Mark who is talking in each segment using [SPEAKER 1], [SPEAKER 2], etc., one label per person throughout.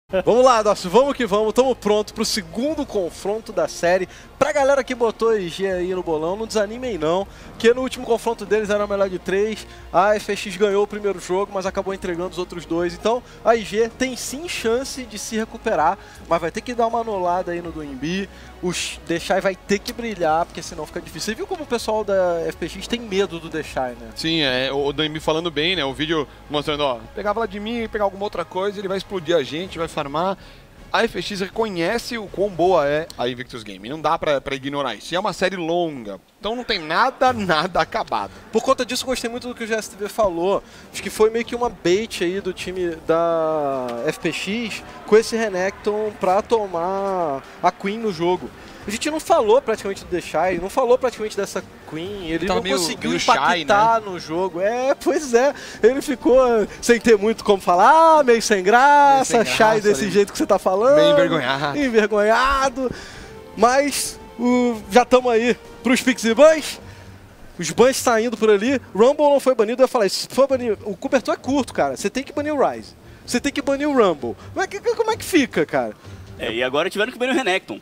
[SPEAKER 1] Vamos lá, Dócio, vamos que vamos. Estamos prontos para o segundo confronto da série. Pra galera que botou IG aí no bolão, não desanimem não, que no último confronto deles era o melhor de 3. A FPX ganhou o primeiro jogo, mas acabou entregando os outros 2. Então a IG tem sim chance de se recuperar, mas vai ter que dar uma anulada aí no do Imbi. O Deixai vai ter que brilhar, porque senão fica difícil. Você viu como o pessoal da FPX tem medo do Deixai, né?
[SPEAKER 2] Sim, o Doimbi falando bem, né? O vídeo mostrando, ó, pegar Vladimir, pegar alguma outra coisa, ele vai explodir a gente, vai farmar. A FPX reconhece o quão boa é a Invictus Game. Não dá pra ignorar isso. E é uma série longa, então não tem nada acabado.
[SPEAKER 1] Por conta disso, eu gostei muito do que o GSTV falou. Acho que foi meio que uma bait aí do time da FPX com esse Renekton pra tomar a Queen no jogo. A gente não falou praticamente do Deixai, não falou praticamente dessa Queen, ele não conseguiu impactar no jogo. Pois é, ele ficou sem ter muito como falar, meio sem graça, Shai desse jeito que você tá falando.
[SPEAKER 2] Meio envergonhado.
[SPEAKER 1] Envergonhado. Mas já estamos aí pros Pix e Bans. Os bans saindo por ali. Rumble não foi banido, eu ia falar, se for banir, o cobertor é curto, cara. Você tem que banir o Ryze. Você tem que banir o Rumble. Como é que fica, cara?
[SPEAKER 3] E agora tiveram que banir o Renekton.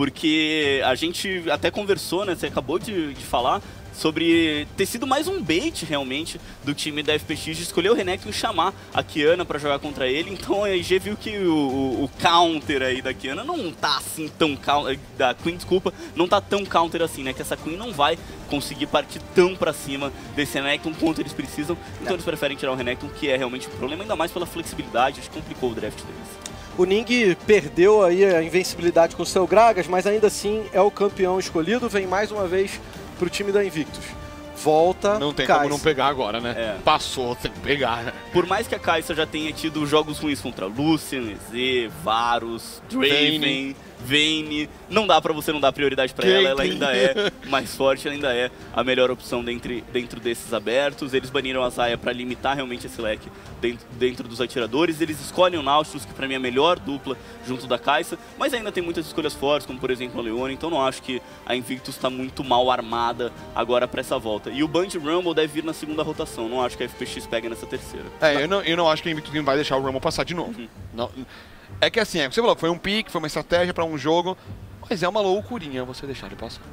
[SPEAKER 3] Porque a gente até conversou, né? Você acabou de falar sobre ter sido mais um bait, realmente, do time da FPX de escolher o Renekton e chamar a Qiyana pra jogar contra ele. Então a IG viu que o counter aí da Qiyana não tá assim tão da Queen, desculpa, não tá tão counter assim, né? Que essa Queen não vai conseguir partir tão pra cima desse Renekton quanto eles precisam. Então eles preferem tirar o Renekton, que é realmente um problema, ainda mais pela flexibilidade, acho que complicou o draft deles.
[SPEAKER 1] O Ning perdeu aí a invencibilidade com o seu Gragas, mas ainda assim é o campeão escolhido, vem mais uma vez pro time da Invictus. Volta,
[SPEAKER 2] não tem
[SPEAKER 1] Kai'Sa.
[SPEAKER 2] como não pegar agora, né? Passou, tem que pegar.
[SPEAKER 3] Por mais que a Kai'Sa já tenha tido jogos ruins contra Lucian, EZ, Varus, Draven, Vayne, não dá pra você não dar prioridade pra ela ainda é mais forte, ela ainda é a melhor opção dentro desses abertos. Eles baniram a Xayah pra limitar realmente esse leque dentro dos atiradores. Eles escolhem o Nautilus, que pra mim é a melhor dupla junto da Kai'Sa, mas ainda tem muitas escolhas fortes, como por exemplo a Leona, então não acho que a Invictus tá muito mal armada agora pra essa volta. E o Band Rumble deve vir na segunda rotação, não acho que a FPX pega nessa terceira.
[SPEAKER 2] Eu não acho que a Invictus Game vai deixar o Rumble passar de novo. Não, é que assim, você falou, foi um pique, foi uma estratégia pra um jogo, mas é uma loucurinha você deixar ele passar.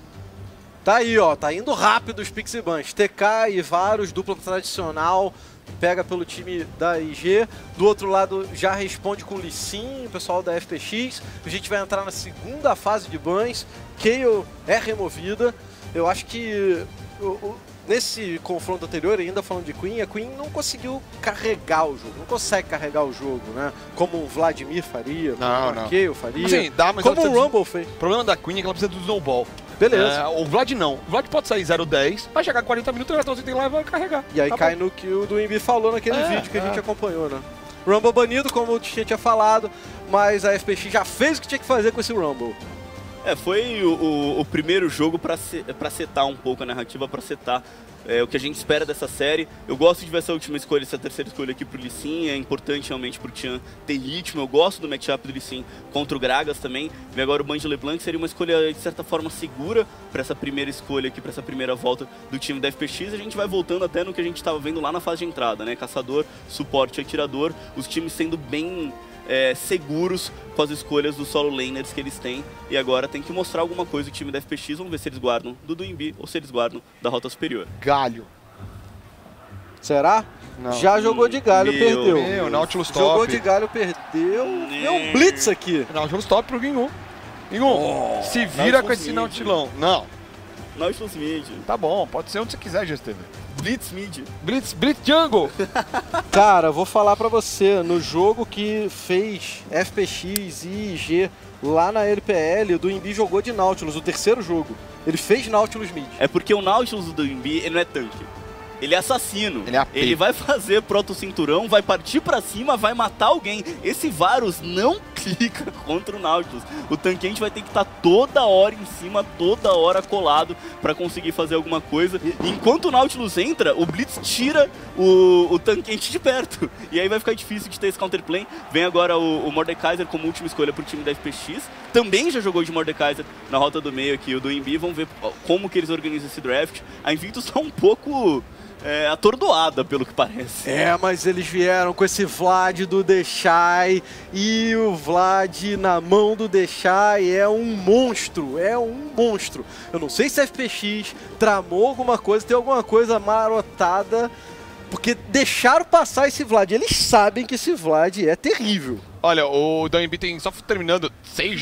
[SPEAKER 1] Tá aí, ó, tá indo rápido os Pix e Bans. TK e Varus, dupla tradicional, pega pelo time da IG. Do outro lado já responde com o Lee Sin, o pessoal da FPX. A gente vai entrar na segunda fase de Bans. Kayle é removida. Eu acho que nesse confronto anterior, ainda falando de Queen, a Queen não conseguiu carregar o jogo, não consegue carregar o jogo, né? Como o Vladimir faria, como o Kayle faria,
[SPEAKER 2] sim, dá, mas
[SPEAKER 1] como o Rumble fez.
[SPEAKER 2] O problema da Queen é que ela precisa do snowball.
[SPEAKER 1] Beleza.
[SPEAKER 2] O Vlad não. O Vlad pode sair 0-10, vai chegar 40 minutos, o você tem lá e vai carregar.
[SPEAKER 1] E aí cai no que o do Imbi falou naquele vídeo que a gente acompanhou, né? Rumble banido, como o Tichinha tinha falado, mas a FPX já fez o que tinha que fazer com esse Rumble.
[SPEAKER 3] Foi o primeiro jogo pra setar um pouco a narrativa, pra setar o que a gente espera dessa série. Eu gosto de ver essa última escolha, essa terceira escolha aqui pro Lee Sin, é importante realmente pro Tian ter ritmo. Eu gosto do matchup do Lee Sin contra o Gragas também. E agora o Band LeBlanc seria uma escolha de certa forma segura pra essa primeira escolha aqui, pra essa primeira volta do time da FPX. A gente vai voltando até no que a gente tava vendo lá na fase de entrada, né? Caçador, suporte e atirador, os times sendo bem seguros com as escolhas dos solo laners que eles têm, e agora tem que mostrar alguma coisa o time da FPX. Vamos ver se eles guardam do Imbi ou se eles guardam da rota superior.
[SPEAKER 2] Galho.
[SPEAKER 1] Será? Não. Já jogou de galho, perdeu.
[SPEAKER 2] Nautilus top.
[SPEAKER 1] Jogou de galho, perdeu. É um blitz aqui.
[SPEAKER 2] Nautilus top pro Ginyu. Ginyu, se vira com esse Nautilão. Não.
[SPEAKER 3] Nautilus mid.
[SPEAKER 2] Tá bom, pode ser onde você quiser, GSTV.
[SPEAKER 3] Blitz mid.
[SPEAKER 2] Blitz jungle.
[SPEAKER 1] Cara, vou falar pra você, no jogo que fez FPX e IG lá na LPL, o do Imbi jogou de Nautilus, o terceiro jogo. Ele fez Nautilus mid.
[SPEAKER 3] É porque o Nautilus do Imbi, ele não é tanque. Ele é assassino.
[SPEAKER 2] Ele é
[SPEAKER 3] Ele vai fazer proto-cinturão, vai partir pra cima, vai matar alguém. Esse Varus não clica contra o Nautilus. O tanquente vai ter que estar toda hora em cima, toda hora colado pra conseguir fazer alguma coisa. Enquanto o Nautilus entra, o Blitz tira o tanquente de perto. E aí vai ficar difícil de ter esse counterplay. Vem agora o Mordekaiser como última escolha pro time da FPX. Também já jogou de Mordekaiser na rota do meio aqui, o do Imbi. Vamos ver como que eles organizam esse draft. A Invictus tá um pouco atordoada, pelo que parece.
[SPEAKER 1] Mas eles vieram com esse Vlad do Deixai, e o Vlad na mão do Deixai é um monstro, Eu não sei se a FPX tramou alguma coisa, tem alguma coisa marotada, porque deixaram passar esse Vlad. Eles sabem que esse Vlad é terrível.
[SPEAKER 2] Olha, o DMB tem só terminando 6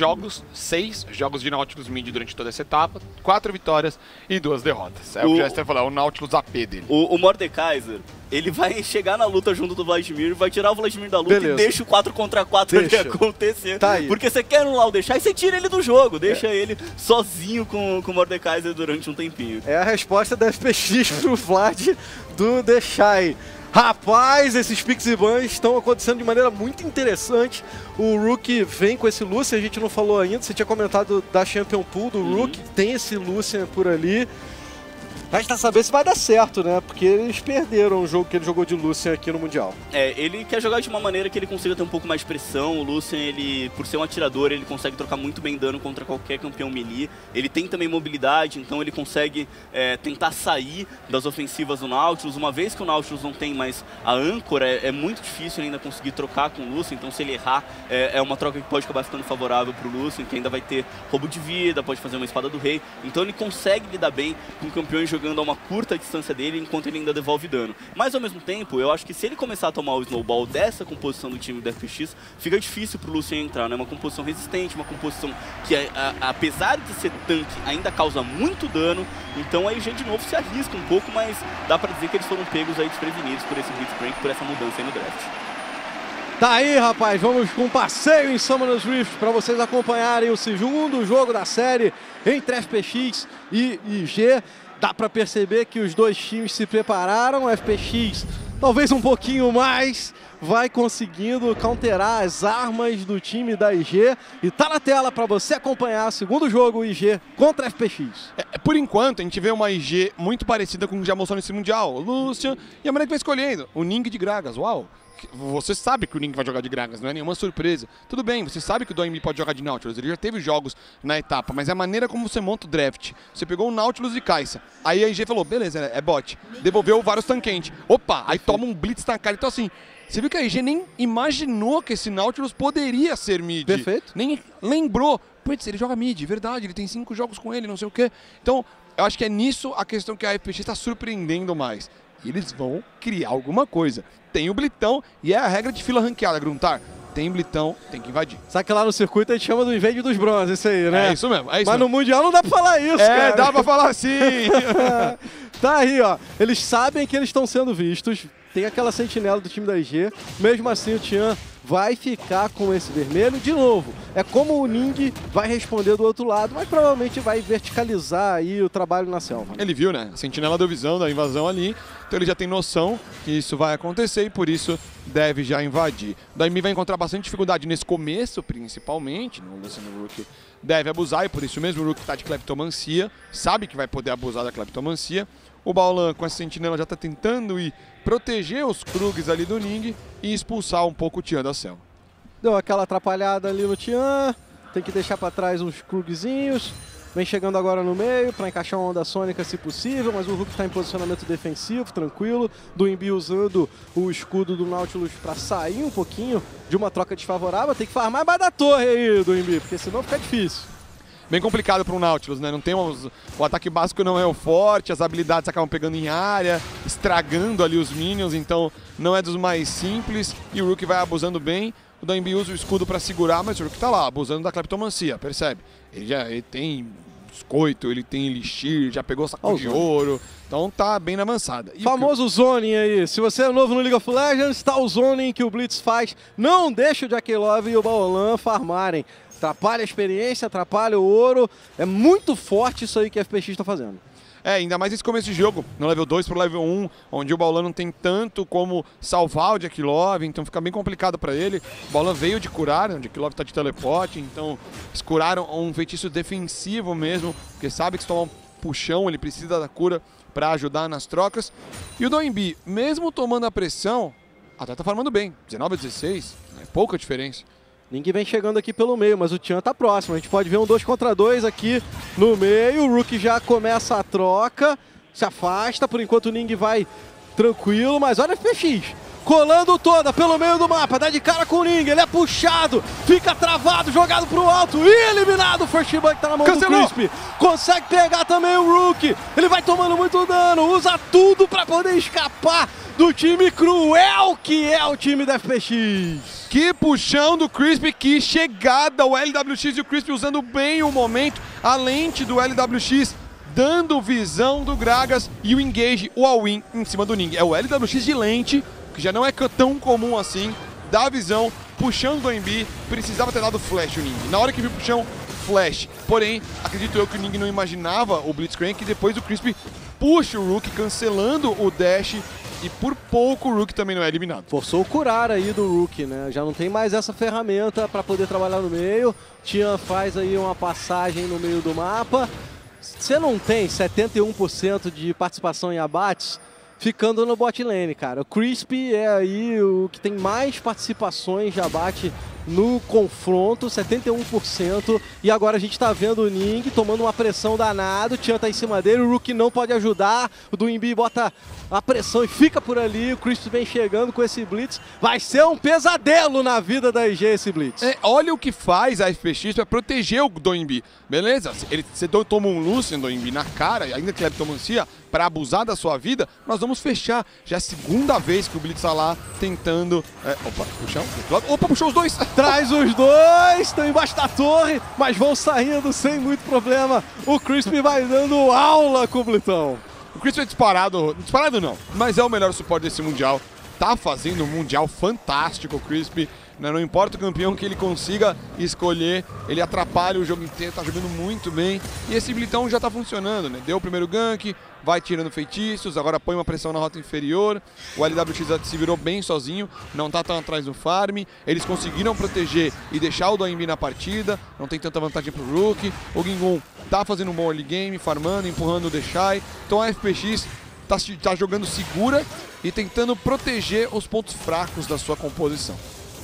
[SPEAKER 2] jogos de Nautilus Mid durante toda essa etapa, 4 vitórias e 2 derrotas. É o que o Jester falou, é o Nautilus AP dele.
[SPEAKER 3] O Mordekaiser, ele vai chegar na luta junto do Vladimir, vai tirar o Vladimir da luta e deixa o 4 contra 4 ali acontecer.
[SPEAKER 1] Tá aí.
[SPEAKER 3] Porque você quer anular o Deixai e você tira ele do jogo, deixa ele sozinho com o Mordekaiser durante um tempinho.
[SPEAKER 1] É a resposta da FPX pro Vlad do Deixai. Rapaz, esses Pixie Bans estão acontecendo de maneira muito interessante. O Rook vem com esse Lucian, a gente não falou ainda, você tinha comentado da Champion Pool do Rook, tem esse Lucian por ali. A gente tá sabendo se vai dar certo, né? Porque eles perderam o jogo que ele jogou de Lucian aqui no Mundial.
[SPEAKER 3] Ele quer jogar de uma maneira que ele consiga ter um pouco mais de pressão. O Lucian, ele, por ser um atirador, ele consegue trocar muito bem dano contra qualquer campeão melee. Ele tem também mobilidade, então ele consegue tentar sair das ofensivas do Nautilus. Uma vez que o Nautilus não tem mais a âncora, é muito difícil ainda conseguir trocar com o Lucian. Então se ele errar, é uma troca que pode acabar ficando favorável pro Lucian, que ainda vai ter roubo de vida, pode fazer uma espada do rei. Então ele consegue lidar bem com campeões jogando a uma curta distância dele, enquanto ele ainda devolve dano. Mas ao mesmo tempo, eu acho que se ele começar a tomar o snowball dessa composição do time da FPX, fica difícil pro Lucian entrar, né? Uma composição resistente, uma composição que, apesar de ser tanque, ainda causa muito dano. Então a EG de novo se arrisca um pouco, mas dá pra dizer que eles foram pegos aí desprevenidos por esse Blitzcrank, por essa mudança aí no draft.
[SPEAKER 1] Tá aí, rapaz, vamos com um passeio em Summoner's Rift para vocês acompanharem o segundo jogo da série entre FPX e IG. Dá para perceber que os dois times se prepararam, a FPX talvez um pouquinho mais, vai conseguindo counterar as armas do time da IG. E tá na tela para você acompanhar o segundo jogo IG contra a FPX.
[SPEAKER 2] Por enquanto, a gente vê uma IG muito parecida com o que já mostrou nesse Mundial. O Lucian e a maneira que vai escolhendo. O Ning de Gragas, uau! Você sabe que o Ning vai jogar de Gragas, não é nenhuma surpresa. Tudo bem, você sabe que o DOMB pode jogar de Nautilus, ele já teve jogos na etapa, mas é a maneira como você monta o draft. Você pegou o Nautilus e Kai'Sa, aí a IG falou, beleza, é bot. Devolveu vários tanquentes. Opa, aí toma um blitz na cara. Então assim, você viu que a IG nem imaginou que esse Nautilus poderia ser mid.
[SPEAKER 1] Perfeito.
[SPEAKER 2] Nem lembrou. Putz, ele joga mid, verdade, ele tem 5 jogos com ele, não sei o quê. Então, eu acho que é nisso a questão que a FPX está surpreendendo mais. Eles vão criar alguma coisa. Tem o Blitão e é a regra de fila ranqueada, Gruntar. Tem Blitão, tem que invadir.
[SPEAKER 1] Sabe que lá no circuito a gente chama do invade dos bronzes, isso aí, né?
[SPEAKER 2] É isso mesmo, é isso
[SPEAKER 1] Mas
[SPEAKER 2] mesmo.
[SPEAKER 1] no Mundial não dá pra falar isso, cara.
[SPEAKER 2] É, dá pra falar assim.
[SPEAKER 1] Tá aí, ó. Eles sabem que eles estão sendo vistos. Tem aquela sentinela do time da IG. Mesmo assim, o Tian vai ficar com esse vermelho. De novo, é como o Ning vai responder do outro lado, mas provavelmente vai verticalizar aí o trabalho na selva.
[SPEAKER 2] Ele viu, né? A sentinela deu visão da invasão ali, então ele já tem noção que isso vai acontecer e por isso deve já invadir. Daí vai encontrar bastante dificuldade nesse começo, principalmente. No Lucian Rook deve abusar e por isso mesmo o Rook tá de cleptomancia, sabe que vai poder abusar da cleptomancia. O Baolan com essa sentinela já tá tentando ir proteger os Krugs ali do Ning e expulsar um pouco o Tian da selva.
[SPEAKER 1] Deu aquela atrapalhada ali no Tian, tem que deixar para trás uns Krugzinhos. Vem chegando agora no meio para encaixar uma onda sônica se possível, mas o Rook está em posicionamento defensivo, tranquilo. DOMB usando o escudo do Nautilus para sair um pouquinho de uma troca desfavorável. Tem que farmar mais da torre aí, DOMB, porque senão fica difícil.
[SPEAKER 2] Bem complicado para o Nautilus, né? Não tem o ataque básico não é o forte, as habilidades acabam pegando em área, estragando ali os minions, então não é dos mais simples e o Rook vai abusando bem. O DOMB usa o escudo para segurar, mas o Rook tá lá, abusando da cleptomancia, percebe? Ele tem biscoito, ele tem elixir, já pegou saco de ouro, então tá bem na avançada. E
[SPEAKER 1] famoso zoning aí, se você é novo no League of Legends, tá o zoning que o Blitz faz, não deixa o Jackie Love e o Baolan farmarem. Atrapalha a experiência, atrapalha o ouro, é muito forte isso aí que a FPX está fazendo.
[SPEAKER 2] É, ainda mais nesse começo de jogo, no level 2 pro level 1, onde o Baolan não tem tanto como salvar o Jackie Love, então fica bem complicado pra ele. O Baolan veio de curar, né? O Jackie Love tá de teleporte, então eles curaram um feitiço defensivo mesmo, porque sabe que se tomar um puxão, ele precisa da cura pra ajudar nas trocas. E o DOMB, mesmo tomando a pressão, até tá farmando bem, 19 a 16, é pouca diferença.
[SPEAKER 1] Ninguém vem chegando aqui pelo meio, mas o Tian tá próximo. A gente pode ver um 2 contra 2 aqui no meio. O Rook já começa a troca, se afasta. Por enquanto o Ning vai tranquilo, mas olha o FPX. Colando toda pelo meio do mapa, dá de cara com o Ning, ele é puxado, fica travado, jogado pro alto e eliminado. O First Blood tá na mão do Crispy. Consegue pegar também o Rookie, ele vai tomando muito dano, usa tudo pra poder escapar do time cruel que é o time da FPX.
[SPEAKER 2] Que puxão do Crispy, que chegada, o LWX e o Crispy usando bem o momento, a lente do LWX dando visão do Gragas e o engage, o all-in em cima do Ning. É o LWX de lente, que já não é tão comum assim, dá a visão, puxando do OMB, precisava ter dado flash o Ning. Na hora que viu o puxão, flash. Porém, acredito eu que o Ning não imaginava o Blitzcrank, e depois o Crispy puxa o Rook, cancelando o dash, e por pouco o Rook também não é eliminado.
[SPEAKER 1] Forçou o curar aí do Rook, né? Já não tem mais essa ferramenta para poder trabalhar no meio. Tian faz aí uma passagem no meio do mapa. Você não tem 71% de participação em abates ficando no bot lane, cara. O Crispy é aí o que tem mais participações de abate no confronto, 71%. E agora a gente tá vendo o Ning tomando uma pressão danada. O Tian tá em cima dele, o Rookie não pode ajudar. O Doinbi bota a pressão e fica por ali. O Crispy vem chegando com esse Blitz. Vai ser um pesadelo na vida da IG esse Blitz.
[SPEAKER 2] Olha o que faz a FPX pra proteger o Doinbi, beleza? Você toma um Lucian Doinbi na cara, ainda que Leptomancia, pra abusar da sua vida, nós vamos fechar. Já é a segunda vez que o Blitz tá lá tentando... Opa, puxão. Opa, puxou os dois.
[SPEAKER 1] Traz os dois, estão embaixo da torre, mas vão saindo sem muito problema. O Crispy vai dando aula com o Blitão.
[SPEAKER 2] O Crispy é disparado não, mas é o melhor suporte desse Mundial. Tá fazendo um Mundial fantástico o Crispy. Não importa o campeão que ele consiga escolher, ele atrapalha o jogo inteiro, tá jogando muito bem. E esse Blitão já tá funcionando, né? Deu o primeiro gank, vai tirando feitiços, agora põe uma pressão na rota inferior. O LWX se virou bem sozinho, não tá tão atrás do farm. Eles conseguiram proteger e deixar o Doinbi na partida, não tem tanta vantagem pro Rook. O Gingun tá fazendo um bom early game, farmando, empurrando o Deshai. Então a FPX tá jogando segura e tentando proteger os pontos fracos da sua composição.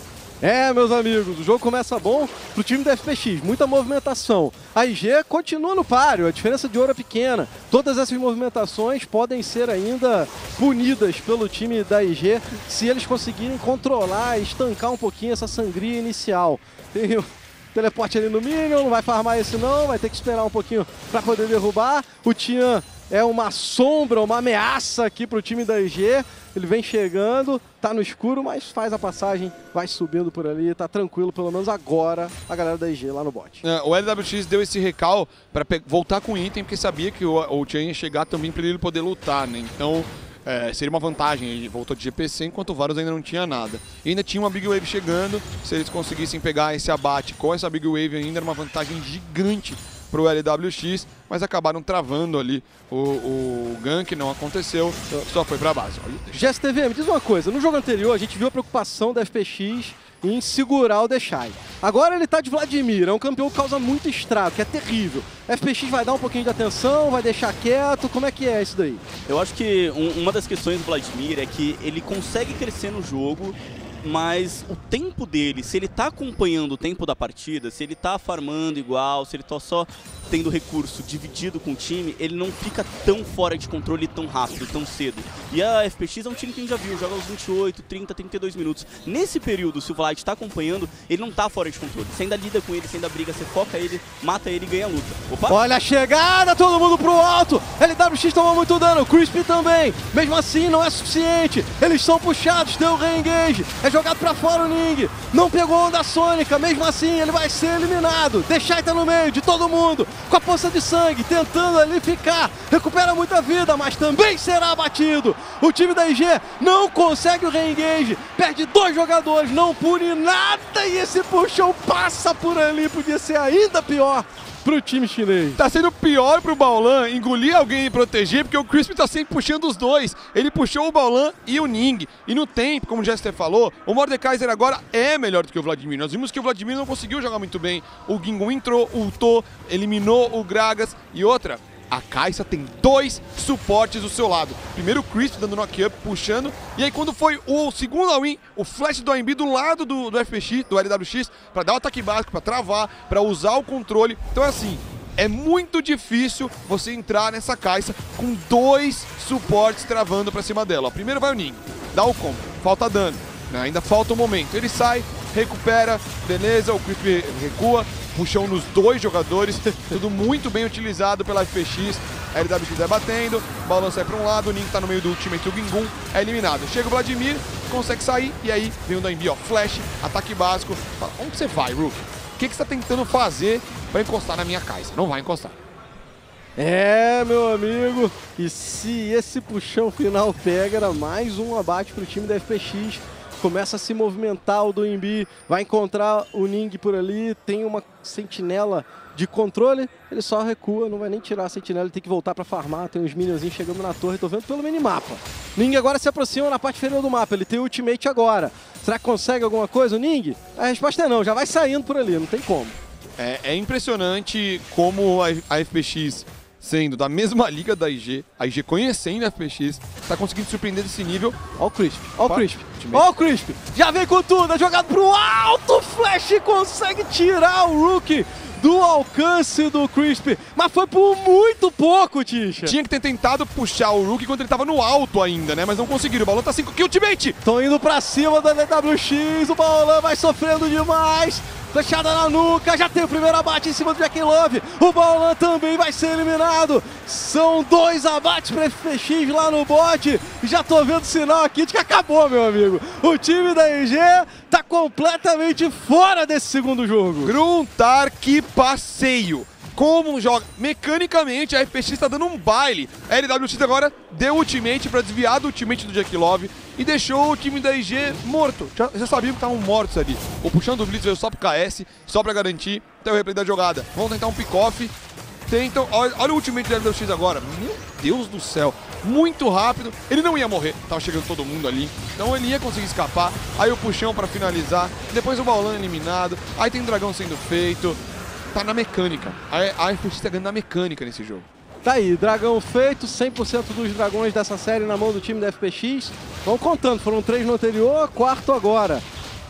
[SPEAKER 1] Meus amigos, o jogo começa bom pro time da FPX, muita movimentação. A IG continua no páreo, a diferença de ouro é pequena. Todas essas movimentações podem ser ainda punidas pelo time da IG se eles conseguirem controlar e estancar um pouquinho essa sangria inicial. Tem o teleporte ali no Minion, não vai farmar esse não, vai ter que esperar um pouquinho para poder derrubar. O Tian é uma sombra, uma ameaça aqui pro time da IG. Ele vem chegando, tá no escuro, mas faz a passagem, vai subindo por ali, tá tranquilo, pelo menos agora, a galera da IG lá no bot.
[SPEAKER 2] O LWX deu esse recal pra voltar com item, porque sabia que o Tian ia chegar também pra ele poder lutar, né? Então, seria uma vantagem, ele voltou de GPC, enquanto o Varus ainda não tinha nada. E ainda tinha uma Big Wave chegando, se eles conseguissem pegar esse abate com essa Big Wave ainda, era uma vantagem gigante pro LWX, mas acabaram travando ali o gank, não aconteceu, só foi pra base.
[SPEAKER 1] GSTV, me diz uma coisa, no jogo anterior a gente viu a preocupação da FPX em segurar o Deshai. Agora ele tá de Vladimir, é um campeão que causa muito estrago, que é terrível. A FPX vai dar um pouquinho de atenção, vai deixar quieto, como é que é isso daí?
[SPEAKER 3] Eu acho que uma das questões do Vladimir é que ele consegue crescer no jogo, mas o tempo dele, se ele tá acompanhando o tempo da partida, se ele tá farmando igual, se ele tá só tendo recurso dividido com o time, ele não fica tão fora de controle tão rápido, tão cedo. E a FPX é um time que a gente já viu, joga aos 28, 30, 32 minutos. Nesse período, se o Vlad tá acompanhando, ele não tá fora de controle. Você ainda lida com ele, você ainda briga, você foca ele, mata ele e ganha a luta.
[SPEAKER 1] Opa! Olha a chegada, todo mundo pro alto! LWX tomou muito dano, o Crispy também. Mesmo assim, não é suficiente. Eles são puxados, tem o re-engage. É jogado pra fora o Ning. Não pegou onda sônica, mesmo assim, ele vai ser eliminado. Deshai tá no meio de todo mundo, com a poça de sangue, tentando ali ficar. Recupera muita vida, mas também será abatido. O time da IG não consegue o re-engage, perde 2 jogadores, não pune nada e esse puxão passa por ali. Podia ser ainda pior pro time chinês.
[SPEAKER 2] Tá sendo pior pro Baolan engolir alguém e proteger, porque o Crispy tá sempre puxando os dois. Ele puxou o Baolan e o Ning. E no tempo, como o Jester falou, o Mordekaiser agora é melhor do que o Vladimir. Nós vimos que o Vladimir não conseguiu jogar muito bem. O Gingun entrou, ultou, eliminou o Gragas. E outra, a Kai'Sa tem 2 suportes do seu lado. Primeiro o Crispy dando knock-up, puxando. E aí quando foi o segundo all-in, o flash do AMB do lado do FPX, do LWX, pra dar o ataque básico, pra travar, pra usar o controle. Então é assim, É muito difícil você entrar nessa caixa com 2 suportes travando pra cima dela. Ó, primeiro vai o Ning, dá o combo, falta dano, né? Ainda falta um momento. Ele sai, recupera, beleza, o Crisp recua, puxão nos 2 jogadores, tudo muito bem utilizado pela FPX. A LWX vai batendo, o Baolão sai pra um lado, o Ning tá no meio do ultimate, o Gingun é eliminado. Chega o Vladimir, consegue sair, e aí vem o Doinb, ó, flash, ataque básico. Fala, onde você vai, Rook? O que você tá tentando fazer pra encostar na minha casa? Não vai encostar.
[SPEAKER 4] É, meu amigo, e se esse puxão final pega, era mais um abate pro time da FPX. Começa a se movimentar o Doinb, vai encontrar o Ning por ali, tem uma sentinela de controle, ele só recua, não vai nem tirar a sentinela, ele tem que voltar pra farmar, tem uns minionzinhos chegando na torre, tô vendo pelo minimapa. Ning agora se aproxima na parte inferior do mapa, ele tem o ultimate agora. Será que consegue alguma coisa o Ning? A resposta é não, já vai saindo por ali, não tem como.
[SPEAKER 2] É impressionante como a FPX, sendo da mesma liga da IG, a IG conhecendo a FPX, tá conseguindo surpreender desse nível.
[SPEAKER 4] Ó o Crisp, ó o Crisp, ó o Crisp, já vem com tudo, é jogado pro alto, Flash consegue tirar o Rook do alcance do Crisp, mas foi por muito pouco, Tisha.
[SPEAKER 2] Tinha que ter tentado puxar o Rook enquanto ele tava no alto ainda, né, mas não conseguiram. O Baolão tá 5 kills ultimate.
[SPEAKER 4] Estão indo pra cima da LWX, o Baolão vai sofrendo demais. Flechada na nuca, já tem o primeiro abate em cima do Jack Love. O Baolão também vai ser eliminado. São 2 abates para FPX lá no bot. Já tô vendo sinal aqui de que acabou, meu amigo. O time da IG tá completamente fora desse segundo jogo.
[SPEAKER 2] Gruntar, que passeio. Como joga. Mecanicamente, a FPX tá dando um baile. A LWX agora deu ultimate pra desviar do ultimate do Jack Love e deixou o time da IG morto. Já sabiam que estavam mortos ali. O puxão do Blitz veio só pro KS, só pra garantir. Tem o replay da jogada. Vamos tentar um pick-off. Tentam. Olha o ultimate da LWX agora. Meu Deus do céu. Muito rápido. Ele não ia morrer. Tava chegando todo mundo ali. Então ele ia conseguir escapar. Aí o puxão pra finalizar. Depois o Baolão eliminado. Aí tem o dragão sendo feito. Tá na mecânica. A FPX tá ganhando na mecânica nesse jogo.
[SPEAKER 4] Tá aí, dragão feito, 100% dos dragões dessa série na mão do time da FPX. Vamos contando, foram 3 no anterior, 4º agora.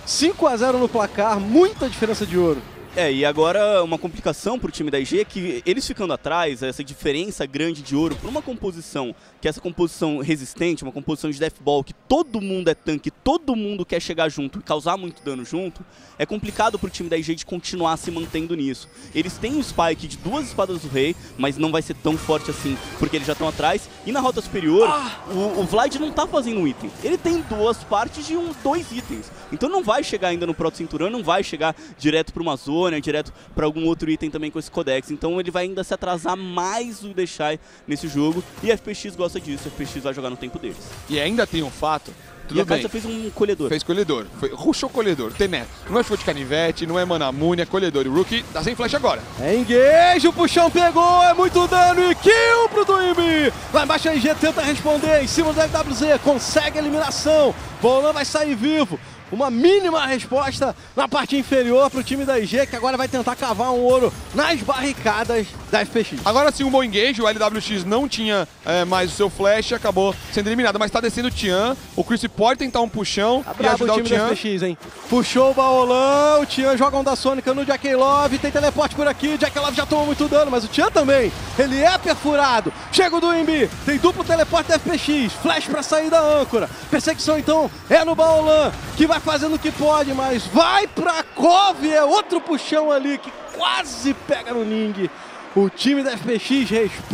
[SPEAKER 4] 5-0 no placar, muita diferença de ouro.
[SPEAKER 3] E agora uma complicação pro time da IG é que eles ficando atrás, essa diferença grande de ouro, por uma composição, que é essa composição resistente, uma composição de deathball, que todo mundo é tanque, todo mundo quer chegar junto e causar muito dano junto, é complicado pro time da IG de continuar se mantendo nisso. Eles têm um spike de 2 espadas do rei, mas não vai ser tão forte assim, porque eles já estão atrás. E na rota superior, o Vlad não tá fazendo um item. Ele tem 2 partes de 2 itens. Então não vai chegar ainda no proto-cinturão, não vai chegar direto pra uma zona, direto pra algum outro item também com esse codex. Então ele vai ainda se atrasar mais o Deixai nesse jogo. E a FPX gosta disso, a FPX vai jogar no tempo deles.
[SPEAKER 2] E ainda tem um fato. Tudo
[SPEAKER 3] e a
[SPEAKER 2] bem.
[SPEAKER 3] Kai'Sa fez um colhedor.
[SPEAKER 2] Fez colhedor. Rushou colhedor. Tené. Não é chute de canivete, não é Manamune, é colhedor. E o Rookie tá sem flash agora.
[SPEAKER 4] É engage, o puxão pegou, é muito dano e kill pro Doinb. Lá embaixo a IG tenta responder, em cima do LWZ, consegue a eliminação. Baolão vai sair vivo. Uma mínima resposta na parte inferior para o time da IG, que agora vai tentar cavar um ouro nas barricadas da FPX.
[SPEAKER 2] Agora sim, um bom engage, o LWX não tinha mais o seu flash, acabou sendo eliminado, mas tá descendo o Tian, o Chris pode tentar um puxão e ajudar
[SPEAKER 4] o time da FPX, hein? Puxou o Baolão, o Tian joga onda sônica no Jack Love, tem teleporte por aqui, Jack Love já tomou muito dano, mas o Tian também, ele é perfurado. Chega o Doinb, tem duplo teleporte da FPX, flash para sair da âncora. Perseguição então é no Baolão, que vai fazendo o que pode, mas vai pra Cove, é outro puxão ali que quase pega no Ning. O time da FPX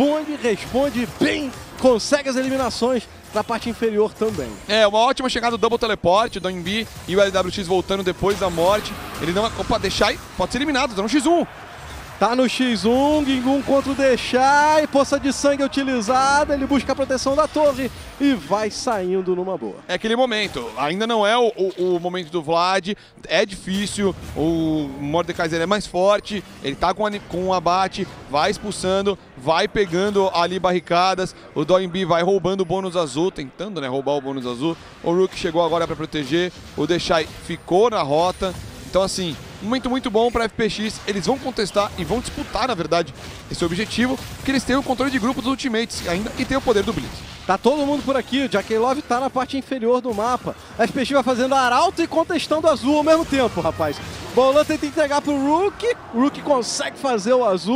[SPEAKER 4] responde bem, consegue as eliminações na parte inferior também.
[SPEAKER 2] É, uma ótima chegada do double teleporte, do Doinb e o LWX voltando depois da morte. Ele não... Opa, Deixai pode ser eliminado, tá no X1.
[SPEAKER 4] Tá no X1, Gingun contra o Deixai, poça de sangue utilizada, ele busca a proteção da torre e vai saindo numa boa.
[SPEAKER 2] É aquele momento, ainda não é o momento do Vlad, é difícil, o Mordekaiser é mais forte, ele tá com um abate, vai expulsando, vai pegando ali barricadas, o Doinb vai roubando o bônus azul, tentando, né, roubar o bônus azul, o Rook chegou agora para proteger, o Deixai ficou na rota, então assim, momento muito bom para FPX, eles vão contestar e vão disputar, na verdade, esse objetivo, porque eles têm o controle de grupo dos ultimates ainda e tem o poder do Blitz.
[SPEAKER 4] Tá todo mundo por aqui, o Jack Love tá na parte inferior do mapa. A FPX vai fazendo arauto e contestando azul ao mesmo tempo, rapaz. Baolão tenta entregar pro Rook, o Rook consegue fazer o azul.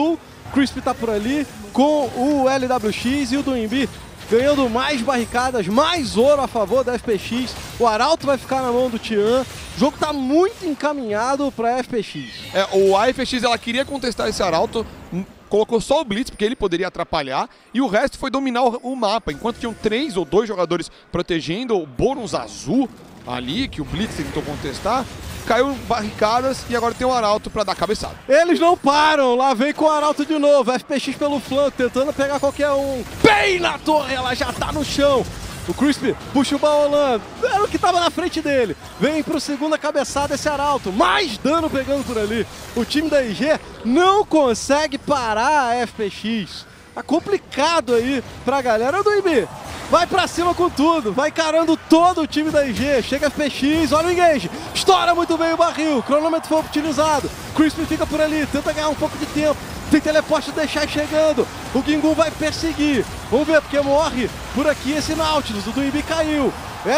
[SPEAKER 4] Crispy tá por ali com o LWX e o Doinbi ganhando mais barricadas, mais ouro a favor da FPX. O Arauto vai ficar na mão do Tian. O jogo tá muito encaminhado pra FPX.
[SPEAKER 2] A FPX ela queria contestar esse Arauto, colocou só o Blitz, porque ele poderia atrapalhar, e o resto foi dominar o mapa. Enquanto tinham 3 ou 2 jogadores protegendo o Bônus azul ali, que o Blitz tentou contestar, caiu barricadas e agora tem o Arauto pra dar cabeçada.
[SPEAKER 4] Eles não param, lá vem com o Arauto de novo, FPX pelo flanco, tentando pegar qualquer um. Bem na torre, ela já tá no chão. O Crispy puxa o Baolan, era o que tava na frente dele. Vem pro segunda cabeçada esse Arauto, mais dano pegando por ali. O time da IG não consegue parar a FPX. Tá complicado aí pra galera do IB. Vai pra cima com tudo, vai carando todo o time da IG. Chega a FPX, olha o engage. Estoura muito bem o barril, cronômetro foi utilizado. Crispy fica por ali, tenta ganhar um pouco de tempo. Tem teleporte do Deixai chegando. O Gingun vai perseguir. Vamos ver, porque morre por aqui esse Nautilus. O Doinbi caiu.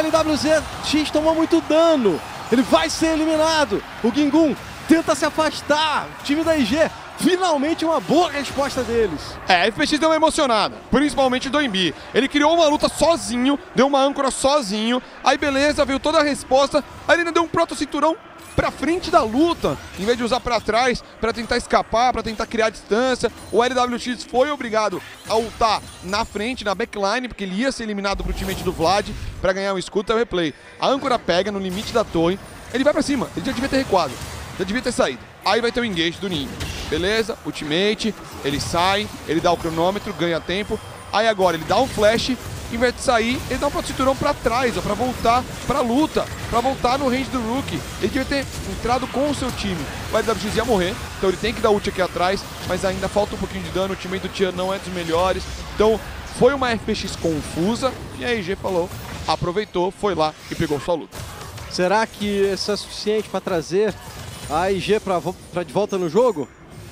[SPEAKER 4] LWX tomou muito dano. Ele vai ser eliminado. O Gingun tenta se afastar. O time da IG, finalmente uma boa resposta deles.
[SPEAKER 2] A FPX deu uma emocionada, principalmente o Doinbi. Ele criou uma luta sozinho, deu uma âncora sozinho. Aí beleza, veio toda a resposta. Aí ele ainda deu um proto-cinturão pra frente da luta, em vez de usar pra trás, pra tentar escapar, pra tentar criar distância. O LWX foi obrigado a ultar na frente, na backline, porque ele ia ser eliminado pro teammate do Vlad pra ganhar um escudo. É o replay. A âncora pega no limite da torre, ele vai pra cima, ele já devia ter recuado, já devia ter saído. Aí vai ter o engage do Ninja. Beleza, ultimate, ele sai, ele dá o cronômetro, ganha tempo. Aí agora ele dá um flash, em vez de sair, ele dá um proto-cinturão pra trás, ó, pra voltar pra luta, pra voltar no range do Rookie. Ele devia ter entrado com o seu time. O LWX ia morrer, então ele tem que dar ult aqui atrás, mas ainda falta um pouquinho de dano, o time do Tian não é dos melhores. Então foi uma FPX confusa e a IG falou, aproveitou, foi lá e pegou sua luta.
[SPEAKER 4] Será que isso é suficiente pra trazer a IG pra de volta no jogo?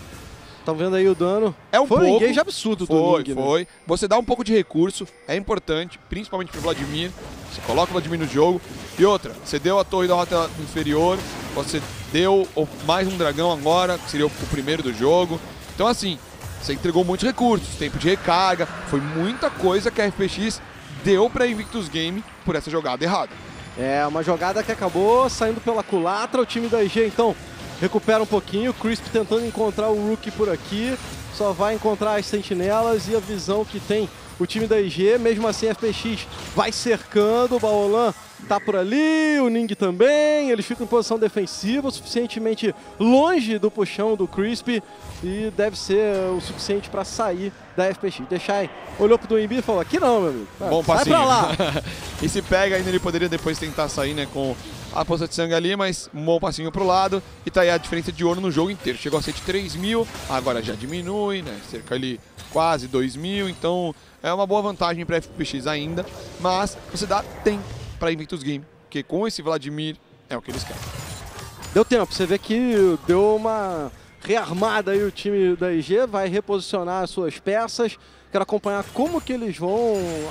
[SPEAKER 4] Estão vendo aí o dano.
[SPEAKER 2] É um
[SPEAKER 4] foi
[SPEAKER 2] pouco.
[SPEAKER 4] Um engage absurdo do Ning,
[SPEAKER 2] Foi. Né? Você dá um pouco de recurso, é importante, principalmente pro Vladimir. Você coloca o Vladimir no jogo. E outra, você deu a torre da rota inferior, você deu mais um dragão agora, que seria o primeiro do jogo. Então assim, você entregou muitos recursos, tempo de recarga, foi muita coisa que a FPX deu pra Invictus Game por essa jogada errada.
[SPEAKER 4] É, uma jogada que acabou saindo pela culatra, o time da IG então recupera um pouquinho, o Crispy tentando encontrar o Rookie por aqui, só vai encontrar as sentinelas e a visão que tem o time da IG, mesmo assim a FPX vai cercando, o Baolan tá por ali, o Ning também, eles ficam em posição defensiva, suficientemente longe do puxão do Crispy e deve ser o suficiente para sair da FPX. Deixai, olhou pro Doinbi e falou, aqui não, meu amigo,
[SPEAKER 2] bom
[SPEAKER 4] sai
[SPEAKER 2] passinho.
[SPEAKER 4] pra lá.
[SPEAKER 2] E se pega ainda, ele poderia depois tentar sair, né, com a poça de sangue ali, mas um bom passinho pro lado e tá aí a diferença de ouro no jogo inteiro. Chegou a ser de 3.000, agora já diminui, né, cerca ali quase 2.000, então é uma boa vantagem pra FPX ainda, mas você dá tempo pra Invictus Game, porque com esse Vladimir é o que eles querem.
[SPEAKER 4] Deu tempo, você vê que deu uma rearmada aí o time da IG, vai reposicionar as suas peças, quero acompanhar como que eles vão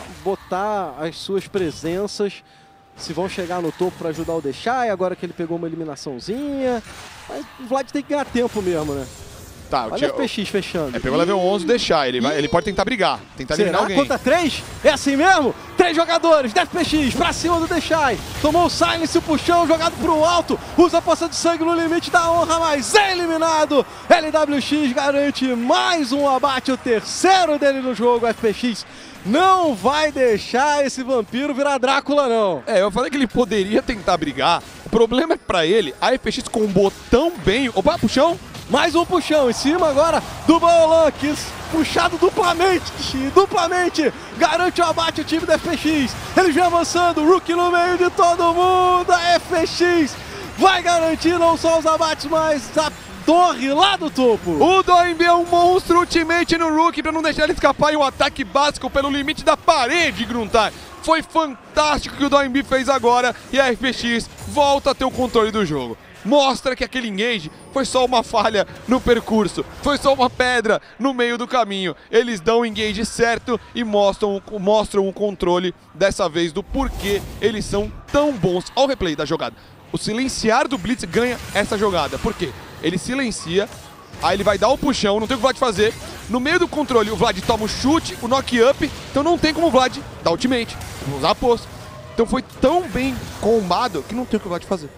[SPEAKER 4] botar as suas presenças, se vão chegar no topo para ajudar o Deixai, agora que ele pegou uma eliminaçãozinha, mas o Vlad tem que ganhar tempo mesmo, né?
[SPEAKER 2] Tá,
[SPEAKER 4] olha o FPX fechando.
[SPEAKER 2] Pegou o level 11 deixar, ele pode tentar brigar, tentar eliminar alguém.
[SPEAKER 4] Conta 3? É assim mesmo? 3 jogadores da FPX pra cima do Deixai. Tomou o silence, o puxão, jogado pro alto. Usa a poça de sangue no limite da honra, mas é eliminado. LWX garante mais um abate, o terceiro dele no jogo. FPX não vai deixar esse vampiro virar Drácula, não.
[SPEAKER 2] Eu falei que ele poderia tentar brigar. O problema é que pra ele, a FPX combou tão bem. Opa, puxão.
[SPEAKER 4] Mais um puxão em cima agora do Baolan, que puxado duplamente, garante o abate o time da FPX. Eles vêm avançando, Rookie no meio de todo mundo, a FPX vai garantir não só os abates, mas a torre lá do topo.
[SPEAKER 2] O Doinbi é um monstro ultimate no Rookie pra não deixar ele escapar em um ataque básico pelo limite da parede, Gruntar. Foi fantástico o que o Doinbi fez agora e a FPX volta a ter o controle do jogo. Mostra que aquele engage foi só uma falha no percurso, foi só uma pedra no meio do caminho. Eles dão o engage certo e mostram o controle dessa vez do porquê eles são tão bons. Olha o replay da jogada. O silenciar do Blitz ganha essa jogada. Por quê? Ele silencia, aí ele vai dar o puxão, não tem o que vai fazer. No meio do controle, o Vlad toma o chute, o knock-up, então não tem como o Vlad dar ultimate, usar a poça. Então foi tão bem combado que não tem o que o Vlad fazer.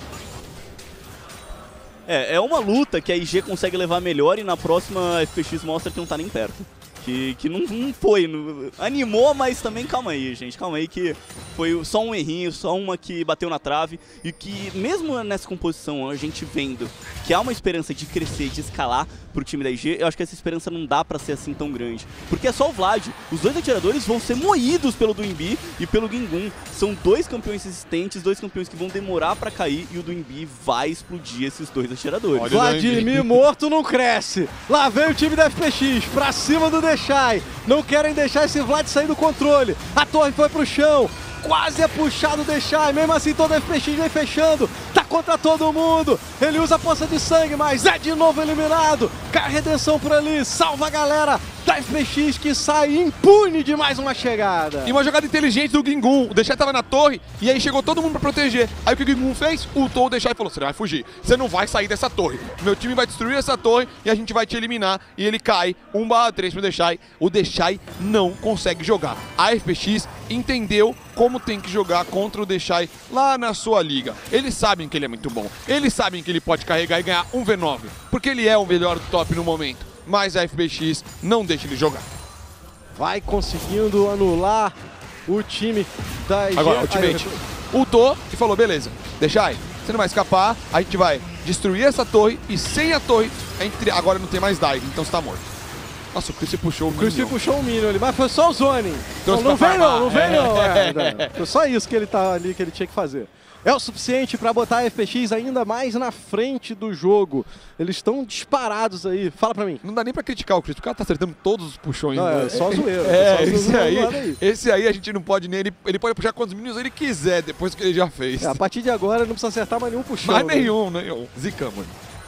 [SPEAKER 3] É uma luta que a IG consegue levar melhor e na próxima a FPX mostra que não tá nem perto. Que não foi. Animou, mas também calma aí, gente. Calma aí que foi só um errinho, só uma que bateu na trave. E que mesmo nessa composição, a gente vendo que há uma esperança de crescer, de escalar pro time da IG, eu acho que essa esperança não dá pra ser assim tão grande. Porque é só o Vlad. Os dois atiradores vão ser moídos pelo Duinbi e pelo Gingun. São dois campeões resistentes, dois campeões que vão demorar pra cair e o Duinbi vai explodir esses dois atiradores.
[SPEAKER 4] Vladimir morto não cresce. Lá vem o time da FPX pra cima do Deixai. Não querem deixar esse Vlad sair do controle. A torre foi pro chão. Quase é puxado o Deixai. Mesmo assim, toda a FPX vem fechando. Tá contra todo mundo. Ele usa a poça de sangue, mas é de novo eliminado. Cai a redenção por ali. Salva a galera da FPX que sai impune de mais uma chegada.
[SPEAKER 2] E uma jogada inteligente do Gingun. O Deixai tava na torre e aí chegou todo mundo pra proteger. Aí o que o Gingun fez? Ultou o Deixai e falou: você vai fugir. Você não vai sair dessa torre. Meu time vai destruir essa torre e a gente vai te eliminar. E ele cai 1/3 pro Deixai. O Deixai não consegue jogar. A FPX entendeu como tem que jogar contra o Deixai lá na sua liga. Eles sabem que ele é muito bom. Eles sabem que ele pode carregar e ganhar um V9. Porque ele é o melhor do top no momento. Mas a FPX não deixa ele jogar.
[SPEAKER 4] Vai conseguindo anular o time da IG.
[SPEAKER 2] Agora, ultimate. Ultou e falou: beleza, Deixai, você não vai escapar, a gente vai destruir essa torre e sem a torre, agora não tem mais dive, então você tá morto. Nossa, o Chris puxou o Minion.
[SPEAKER 4] O Chris puxou o Minion ali, mas foi só o zoning. Não vem não. Foi só isso que ele tá ali, que ele tinha que fazer. É o suficiente para botar a FPX ainda mais na frente do jogo. Eles estão disparados aí. Fala pra mim.
[SPEAKER 2] Não dá nem pra criticar o Chris, porque o cara tá acertando todos os puxões.
[SPEAKER 4] Não,
[SPEAKER 2] né?
[SPEAKER 4] é só zoeira.
[SPEAKER 2] Esse aí a gente não pode nem... Ele pode puxar quantos minions ele quiser, depois que ele já fez.
[SPEAKER 4] A partir de agora não precisa acertar mais nenhum puxão.
[SPEAKER 2] Mais nenhum. Zicamos.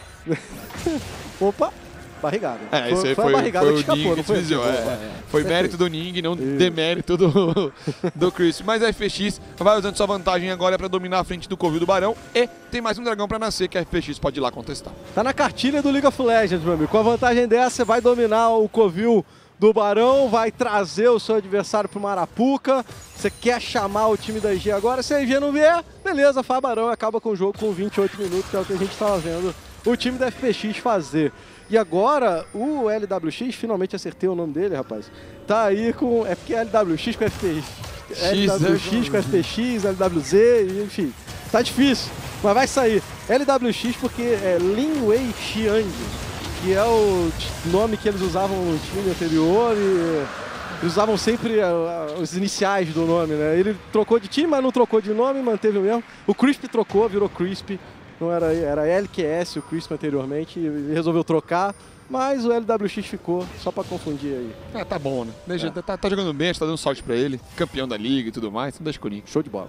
[SPEAKER 4] Opa. Barrigada.
[SPEAKER 2] Esse aí foi,
[SPEAKER 4] barrigada
[SPEAKER 2] foi
[SPEAKER 4] que escapou,
[SPEAKER 2] o Ning
[SPEAKER 4] não foi?
[SPEAKER 2] Foi mérito do Ning, não demérito do Chris. Mas a FPX vai usando sua vantagem agora para dominar a frente do Covil do Barão. E tem mais um dragão para nascer que a FPX pode ir lá contestar.
[SPEAKER 4] Tá na cartilha do League of Legends, meu amigo. Com a vantagem dessa, você vai dominar o Covil do Barão, vai trazer o seu adversário pro Marapuca. Você quer chamar o time da IG agora. Se a IG não vier, beleza, faz Barão e acaba com o jogo com 28 minutos, que é o que a gente tava vendo o time da FPX fazer. E agora, o LWX, finalmente acertei o nome dele, rapaz. Tá aí com... É porque é LWX com FPX. LWX com FPX, LWZ, enfim. Tá difícil, mas vai sair. LWX porque é Lin Wei Xiang, que é o nome que eles usavam no time anterior e... Eles usavam sempre os iniciais do nome, né? Ele trocou de time, mas não trocou de nome, manteve o mesmo. O Crisp trocou, virou Crisp. Não era LQS, o Crisp anteriormente, e resolveu trocar, mas o LWX ficou, só pra confundir aí.
[SPEAKER 2] Tá bom, né? Tá jogando bem, a gente tá dando sorte pra ele, campeão da liga e tudo mais, não deixa comigo.
[SPEAKER 4] Show de bola.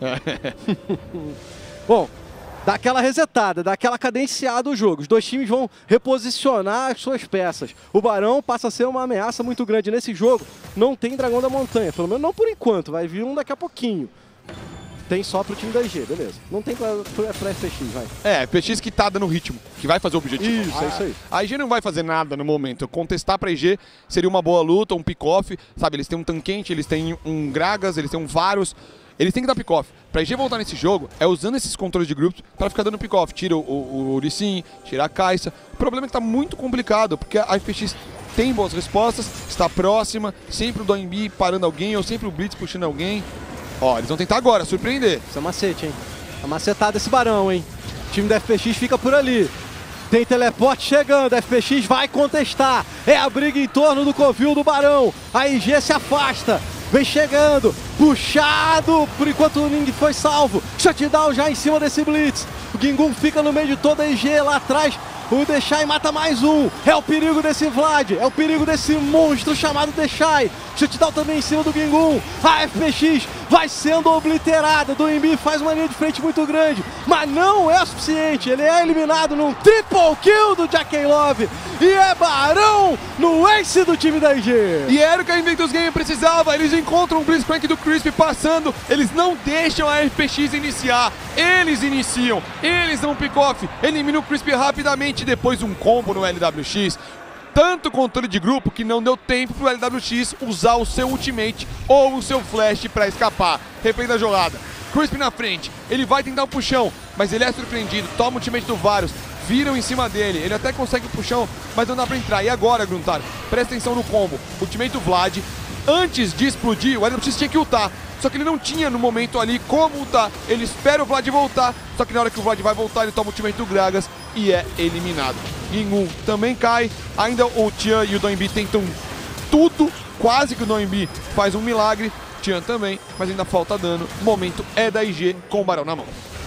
[SPEAKER 4] Bom, dá aquela resetada, dá aquela cadenciada o jogo. Os dois times vão reposicionar as suas peças. O Barão passa a ser uma ameaça muito grande nesse jogo. Não tem Dragão da Montanha, pelo menos não por enquanto, vai vir um daqui a pouquinho. Tem só pro time da IG, beleza. Não tem pra FPX, vai.
[SPEAKER 2] É, FPX que tá dando ritmo, que vai fazer o objetivo.
[SPEAKER 4] Isso, é isso aí.
[SPEAKER 2] A IG não vai fazer nada no momento. Contestar pra IG seria uma boa luta, um pick-off, sabe? Eles têm um Tanquente, eles têm um Gragas, eles têm um Varus. Eles têm que dar pick-off. Pra IG voltar nesse jogo, é usando esses controles de grupos pra ficar dando pick-off. Tira o Lee Sin, tira a Kai'Sa. O problema é que tá muito complicado, porque a FPX tem boas respostas, está próxima, sempre o Duinbi parando alguém, ou sempre o Blitz puxando alguém. Ó, eles vão tentar agora, surpreender.
[SPEAKER 4] Isso é macete, hein? É macetada esse Barão, hein? O time da FPX fica por ali. Tem teleporte chegando, a FPX vai contestar. É a briga em torno do Covil do Barão. A IG se afasta. Vem chegando, puxado, por enquanto o Ning foi salvo. Shutdown já em cima desse Blitz. O Gingun fica no meio de toda a IG lá atrás. O Deixai mata mais um. É o perigo desse Vlad. É o perigo desse monstro chamado Deixai. Shutdown também em cima do Gingun. A FPX vai sendo obliterada. Duinbi faz uma linha de frente muito grande. Mas não é o suficiente. Ele é eliminado num triple kill do Jakelov. E é Barão no ace do time da IG.
[SPEAKER 2] E era o que a Invictus Game precisava. Eles encontram o Blitzcrank do Crisp passando. Eles não deixam a FPX iniciar. Eles iniciam. Eles dão pick-off. Eliminam o Crisp rapidamente. Depois um combo no LWX. tanto controle de grupo que não deu tempo pro LWX usar o seu ultimate ou o seu flash para escapar. Replay da jogada. Crisp na frente, ele vai tentar o puxão, mas ele é surpreendido, toma o ultimate do Varus, viram em cima dele, ele até consegue o puxão, mas não dá pra entrar. E agora, Gruntar, presta atenção no combo, ultimate do Vlad, antes de explodir, o LWX tinha que ultar, só que ele não tinha no momento ali como ultar, ele espera o Vlad voltar, só que na hora que o Vlad vai voltar, ele toma o ultimate do Gragas e é eliminado. Gingun também cai, ainda o Tian e o Doinbi tentam tudo, quase que o Doinbi faz um milagre, Tian também, mas ainda falta dano, o momento é da IG com o Barão na mão.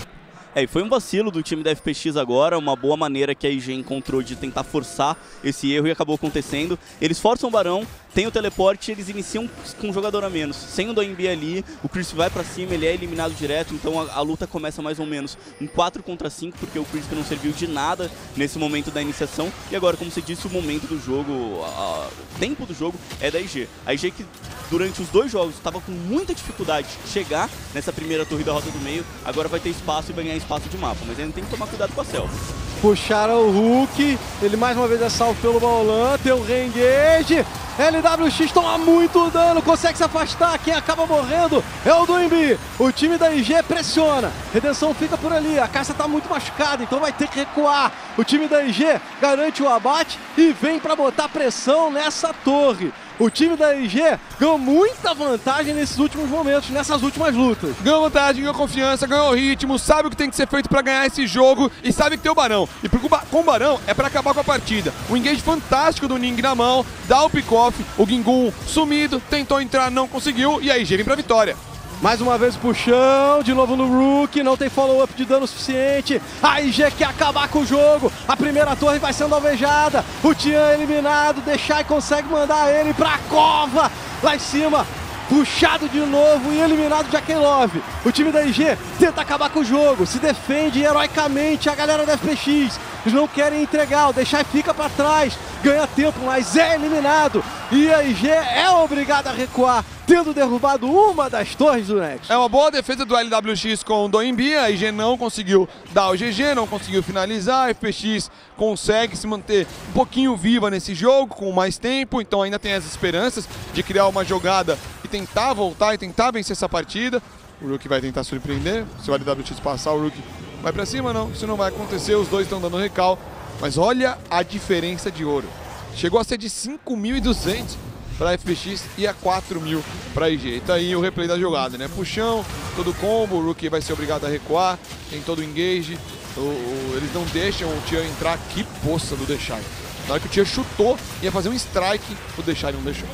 [SPEAKER 3] E foi um vacilo do time da FPX agora, uma boa maneira que a IG encontrou de tentar forçar esse erro e acabou acontecendo. Eles forçam o Barão, tem o teleporte, eles iniciam com um jogador a menos. Sem o Doinbi ali, o Crisp vai pra cima, ele é eliminado direto, então a luta começa mais ou menos em 4 contra 5, porque o Crisp não serviu de nada nesse momento da iniciação. E agora, como você disse, o momento do jogo, o tempo do jogo é da IG. A IG que durante os 2 jogos estava com muita dificuldade de chegar nessa primeira torre da rota do meio, agora vai ter espaço e vai ganhar espaço de mapa, mas ainda tem que tomar cuidado com a selva.
[SPEAKER 4] Puxaram o Hulk, ele mais uma vez é salvo pelo Baolan, tem o reengage, LWX toma muito dano, consegue se afastar, quem acaba morrendo é o Doinbi. O time da IG pressiona, Redenção fica por ali, a Cássia tá muito machucada, então vai ter que recuar. O time da IG garante o abate e vem pra botar pressão nessa torre. O time da IG ganhou muita vantagem nesses últimos momentos, nessas últimas lutas.
[SPEAKER 2] Ganhou vantagem, ganhou confiança, ganhou ritmo, sabe o que tem que ser feito pra ganhar esse jogo e sabe que tem o Barão. E com o Barão é pra acabar com a partida. O engage fantástico do Ning na mão, dá o pick-off, o Gingun sumido, tentou entrar, não conseguiu e a IG vem pra vitória.
[SPEAKER 4] Mais uma vez o puxão, de novo no Rook, não tem follow-up de dano suficiente. A IG quer acabar com o jogo, a primeira torre vai sendo alvejada. O Tian eliminado, Deixai consegue mandar ele pra cova. Lá em cima, puxado de novo e eliminado de Akelov. O time da IG tenta acabar com o jogo, se defende heroicamente a galera da FPX. Eles não querem entregar, o Deixai fica pra trás, ganha tempo, mas é eliminado. E a IG é obrigada a recuar, tendo derrubado uma das torres do Nexus.
[SPEAKER 2] É uma boa defesa do LWX com o Doinbi, a IG não conseguiu dar o GG, não conseguiu finalizar, a FPX consegue se manter um pouquinho viva nesse jogo, com mais tempo, então ainda tem as esperanças de criar uma jogada e tentar voltar e tentar vencer essa partida. O Rook vai tentar surpreender, se o LWX passar, o Rook vai pra cima, não, isso não vai acontecer, os dois estão dando recal, mas olha a diferença de ouro. Chegou a ser de 5.200 para a FPX e a 4.000 para a IG. Tá aí o replay da jogada, né? Puxão, todo combo, o Rookie vai ser obrigado a recuar, tem todo o engage, eles não deixam o Tian entrar, que poça do Deixai. Na hora que o Tian chutou, ia fazer um strike, o Deixai não deixou.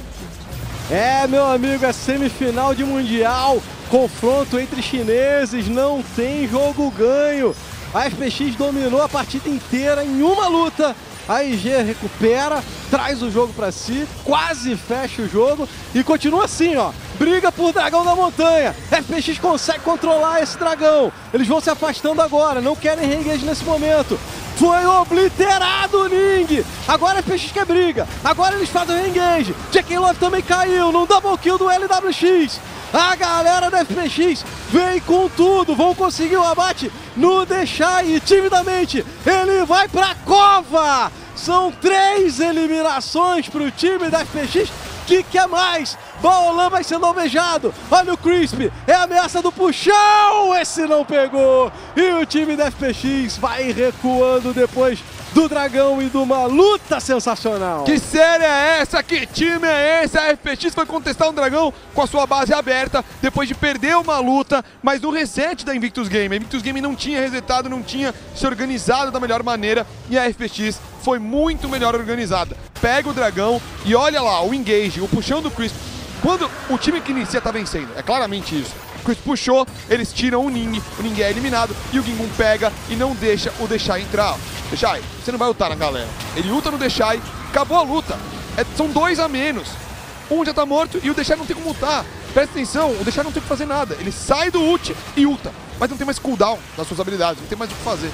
[SPEAKER 4] É, meu amigo, é semifinal de Mundial, confronto entre chineses, não tem jogo ganho. A FPX dominou a partida inteira em uma luta. A IG recupera, traz o jogo pra si, quase fecha o jogo e continua assim, ó. Briga por Dragão da Montanha. FPX consegue controlar esse dragão. Eles vão se afastando agora, não querem reengage nesse momento. Foi obliterado o Ning. Agora a FPX quer briga. Agora eles fazem o reengage. Jackalope também caiu num double kill do LWX. A galera da FPX vem com tudo, vão conseguir o abate no Deixai e timidamente ele vai pra cova. São 3 eliminações pro time da FPX. Que quer mais? Baolan vai sendo alvejado. Olha o Crisp, é a ameaça do puxão. Esse não pegou. E o time da FPX vai recuando depois do dragão e de uma luta sensacional.
[SPEAKER 2] Que série é essa? Que time é esse? A FPX foi contestar um dragão com a sua base aberta depois de perder uma luta, mas no reset da Invictus Game. A Invictus Game não tinha resetado, não tinha se organizado da melhor maneira e a FPX foi muito melhor organizada. Pega o dragão e olha lá, o engage, o puxão do Crisp. Quando o time que inicia tá vencendo, é claramente isso. O Crisp puxou, eles tiram o Ning é eliminado e o Gingun pega e não deixa o Deixai entrar. Deixai, você não vai ultar na galera. Ele ulta no Deixai, acabou a luta. São 2 a menos. Um já tá morto e o Deixai não tem como ultar. Presta atenção, o Deixai não tem o que fazer nada. Ele sai do ult e ulta, mas não tem mais cooldown das suas habilidades, não tem mais o que fazer.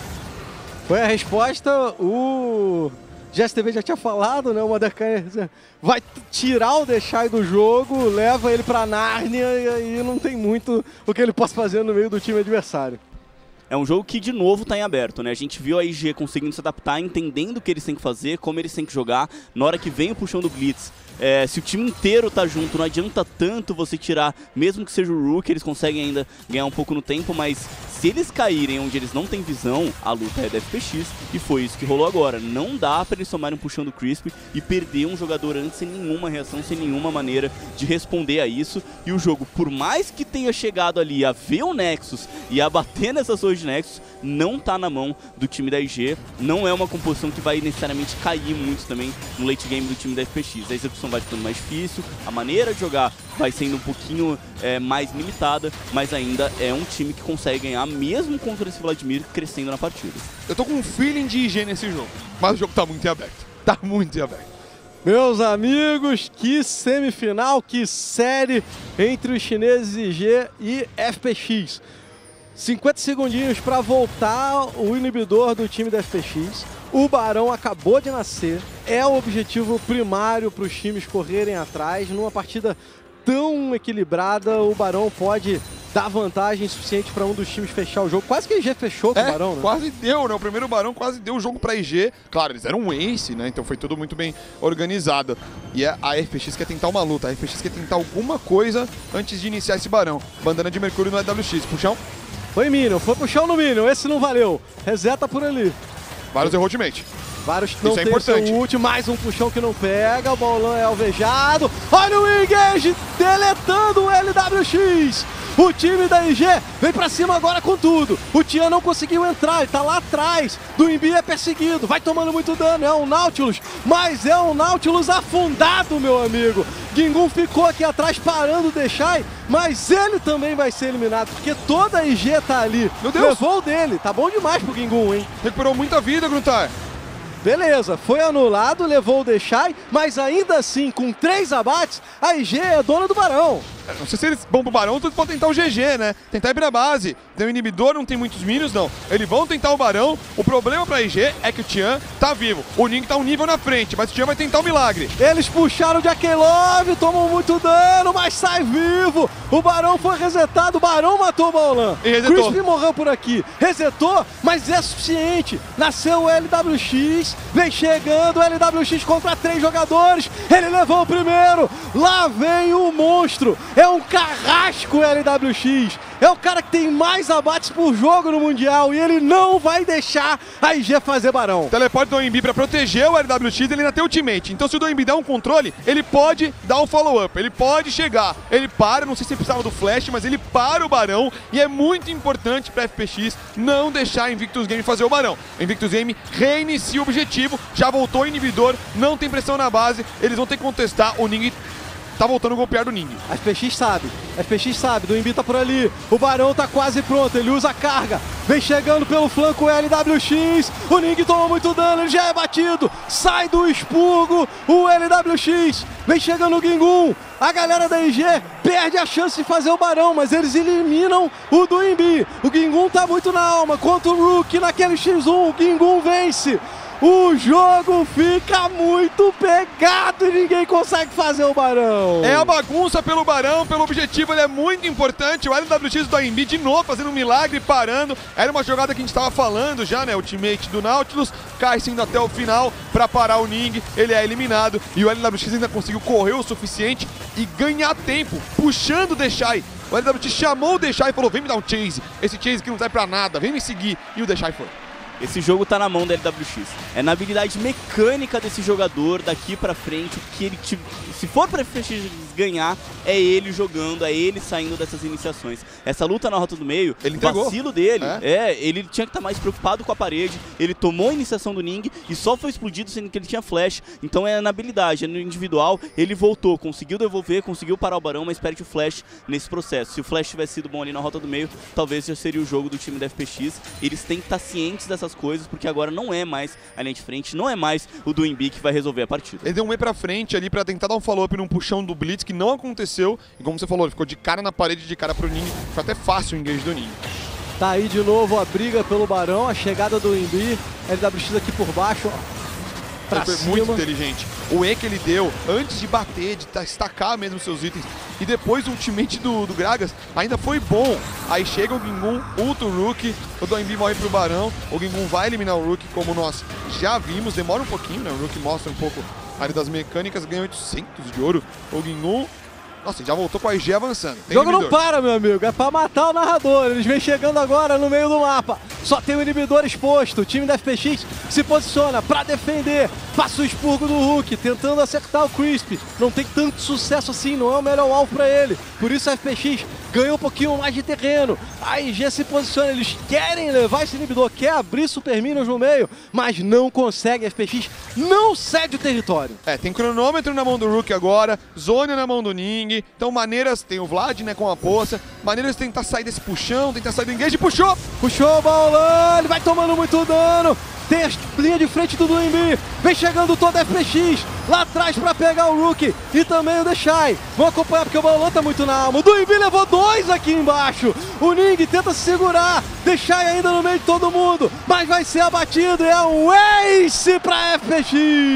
[SPEAKER 4] Foi a resposta, o GSTV já tinha falado, né? O Motherkind vai tirar o Deixai do jogo, leva ele pra Nárnia e aí não tem muito o que ele possa fazer no meio do time adversário.
[SPEAKER 3] É um jogo que, de novo, tá em aberto, né? A gente viu a IG conseguindo se adaptar, entendendo o que eles têm que fazer, como eles têm que jogar. Na hora que vem o puxão do Blitz, se o time inteiro tá junto, não adianta tanto você tirar, mesmo que seja o Rook, eles conseguem ainda ganhar um pouco no tempo, mas se eles caírem onde eles não têm visão, a luta é da FPX, e foi isso que rolou agora. Não dá pra eles tomarem um puxão do Crisp e perder um jogador antes sem nenhuma reação, sem nenhuma maneira de responder a isso. E o jogo, por mais que tenha chegado ali a ver o Nexus e a bater nessas torres de Nexus, não tá na mão do time da IG. Não é uma composição que vai necessariamente cair muito também no late game do time da FPX. A execução vai ficando mais difícil, a maneira de jogar vai sendo um pouquinho mais limitada, mas ainda é um time que consegue ganhar mesmo contra esse Vladimir crescendo na partida.
[SPEAKER 2] Eu tô com um feeling de IG nesse jogo, mas o jogo tá muito em aberto. Tá muito em aberto.
[SPEAKER 4] Meus amigos, que semifinal, que série entre os chineses IG e FPX. 50 segundinhos para voltar o inibidor do time da FPX. O Barão acabou de nascer. É o objetivo primário para os times correrem atrás. Numa partida tão equilibrada, o Barão pode dar vantagem suficiente para um dos times fechar o jogo. Quase que a IG fechou com o Barão, né?
[SPEAKER 2] Quase deu, né? O primeiro Barão quase deu o jogo pra IG. Claro, eles eram um ace, né? Então foi tudo muito bem organizado. E a FPX quer tentar uma luta. A FPX quer tentar alguma coisa antes de iniciar esse Barão. Bandana de Mercúrio no EWX. Puxão.
[SPEAKER 4] Foi Minion, foi puxão no Minion. Esse não valeu. Reseta por ali.
[SPEAKER 2] Vários errou ultimate.
[SPEAKER 4] Vários não
[SPEAKER 2] Isso é
[SPEAKER 4] tem
[SPEAKER 2] importante.
[SPEAKER 4] seu ult, mais um puxão que não pega, o Baolan é alvejado. Olha o Engage deletando o LWX. O time da IG vem pra cima agora com tudo. O Tian não conseguiu entrar, ele tá lá atrás. Do Imbi é perseguido, vai tomando muito dano. É um Nautilus, mas é um Nautilus afundado, meu amigo. Gingun ficou aqui atrás parando o Deixai, mas ele também vai ser eliminado, porque toda a IG tá ali.
[SPEAKER 2] Meu Deus.
[SPEAKER 4] Levou o dele, tá bom demais pro Gingun, hein?
[SPEAKER 2] Recuperou muita vida, Gruntar.
[SPEAKER 4] Beleza, foi anulado, levou o Deixai, mas ainda assim, com 3 abates, a IG é dona do Barão.
[SPEAKER 2] Não sei se eles vão pro Barão, tudo pode tentar o GG, né? Tentar ir pra base. Tem um inibidor, não tem muitos minions, não. Eles vão tentar o Barão. O problema pra IG é que o Tian tá vivo. O Ning tá um nível na frente, mas o Tian vai tentar o milagre.
[SPEAKER 4] Eles puxaram o Jack Love, tomam muito dano, mas sai vivo. O Barão foi resetado, o Barão matou o Baolan.
[SPEAKER 2] E resetou.
[SPEAKER 4] Crispy morreu por aqui. Resetou, mas é suficiente. Nasceu o LWX, vem chegando o LWX contra 3 jogadores. Ele levou o primeiro. Lá vem o monstro. É um carrasco LWX. É o cara que tem mais abates por jogo no Mundial e ele não vai deixar a IG fazer Barão.
[SPEAKER 2] Teleporte do OMB pra proteger o LWX, ele ainda tem ultimate. Então se o OMB der um controle, ele pode dar um follow-up, ele pode chegar. Ele para, não sei se ele precisava do flash, mas ele para o Barão e é muito importante pra FPX não deixar a Invictus Game fazer o Barão. A Invictus Game reinicia o objetivo, já voltou o inibidor, não tem pressão na base, eles vão ter que contestar. O Ning tá voltando a golpear do Ning.
[SPEAKER 4] A FPX sabe, do Imbi tá por ali, o Barão tá quase pronto, ele usa a carga, vem chegando pelo flanco LWX, o Ning toma muito dano, ele já é batido, sai do expurgo, o LWX, vem chegando o Gingun, a galera da IG perde a chance de fazer o Barão, mas eles eliminam o do Imbi, o Gingun tá muito na alma, contra o Rook naquele X1, o Gingun vence. O jogo fica muito pegado e ninguém consegue fazer o Barão.
[SPEAKER 2] É a bagunça pelo Barão, pelo objetivo, ele é muito importante. O LWX do AMB de novo fazendo um milagre, parando. Era uma jogada que a gente estava falando já, né? O teammate do Nautilus cai indo até o final para parar o Ning. Ele é eliminado e o LWX ainda conseguiu correr o suficiente e ganhar tempo, puxando o Deixai. O LWX chamou o Deixai e falou, vem me dar um chase. Esse chase que não serve pra nada, vem me seguir. E o Deixai foi.
[SPEAKER 3] Esse jogo tá na mão da LWX. É na habilidade mecânica desse jogador daqui pra frente, o que ele se for pra FPX ganhar, é ele jogando, é ele saindo dessas iniciações. Essa luta na rota do meio,
[SPEAKER 2] ele
[SPEAKER 3] o
[SPEAKER 2] entregou.
[SPEAKER 3] vacilo dele, ele tinha que estar mais preocupado com a parede, ele tomou a iniciação do Ning e só foi explodido sendo que ele tinha flash, então é na habilidade, é no individual, ele voltou, conseguiu devolver, conseguiu parar o Barão, mas perde o flash nesse processo. Se o flash tivesse sido bom ali na rota do meio, talvez já seria o jogo do time da FPX. Eles têm que estar cientes dessas coisas, porque agora não é mais a linha de frente, não é mais o do Imbi que vai resolver a partida.
[SPEAKER 2] Ele deu um E pra frente ali pra tentar dar um follow-up num puxão do Blitz, que não aconteceu. E como você falou, ele ficou de cara na parede, de cara pro Ning. Foi até fácil o engage do Ning.
[SPEAKER 4] Tá aí de novo a briga pelo Barão, a chegada do Imbi, LWX aqui por baixo, ó.
[SPEAKER 2] Foi muito inteligente. O E que ele deu, antes de bater, de destacar mesmo seus itens, e depois o ultimate do Gragas ainda foi bom. Aí chega o Gingun, ulta o Rook, o Doinb morre pro Barão, o Gingun vai eliminar o Rook, como nós já vimos, demora um pouquinho, né? O Rook mostra um pouco ali das mecânicas, ganha 800 de ouro. O Gingun, nossa, já voltou com a IG avançando.
[SPEAKER 4] O jogo não para, meu amigo, é pra matar o narrador. Eles vêm chegando agora no meio do mapa. Só tem o inibidor exposto. O time da FPX se posiciona pra defender. Passa o expurgo do Hulk, tentando acertar o Crispy. Não tem tanto sucesso assim, não é o melhor alvo pra ele. Por isso a FPX ganha um pouquinho mais de terreno. A IG se posiciona, eles querem levar esse inibidor, quer abrir Super Minions no meio, mas não consegue. A FPX não cede o território.
[SPEAKER 2] Tem cronômetro na mão do Rook agora, Zônia na mão do Ning. Então maneiras, tem o Vlad, né, com a poça. Maneiras de tentar sair desse puxão, tentar sair do engage, puxou!
[SPEAKER 4] Puxou o Baolan, ele vai tomando muito dano. Tem a linha de frente do Doinb. Vem chegando toda a FPX lá atrás pra pegar o Rook e também o Deshai. Vão acompanhar porque o Baolan tá muito na alma. O Doinb levou 2 aqui embaixo. O Ning tenta se segurar. Deshai ainda no meio de todo mundo, mas vai ser abatido e é um ace pra FPX.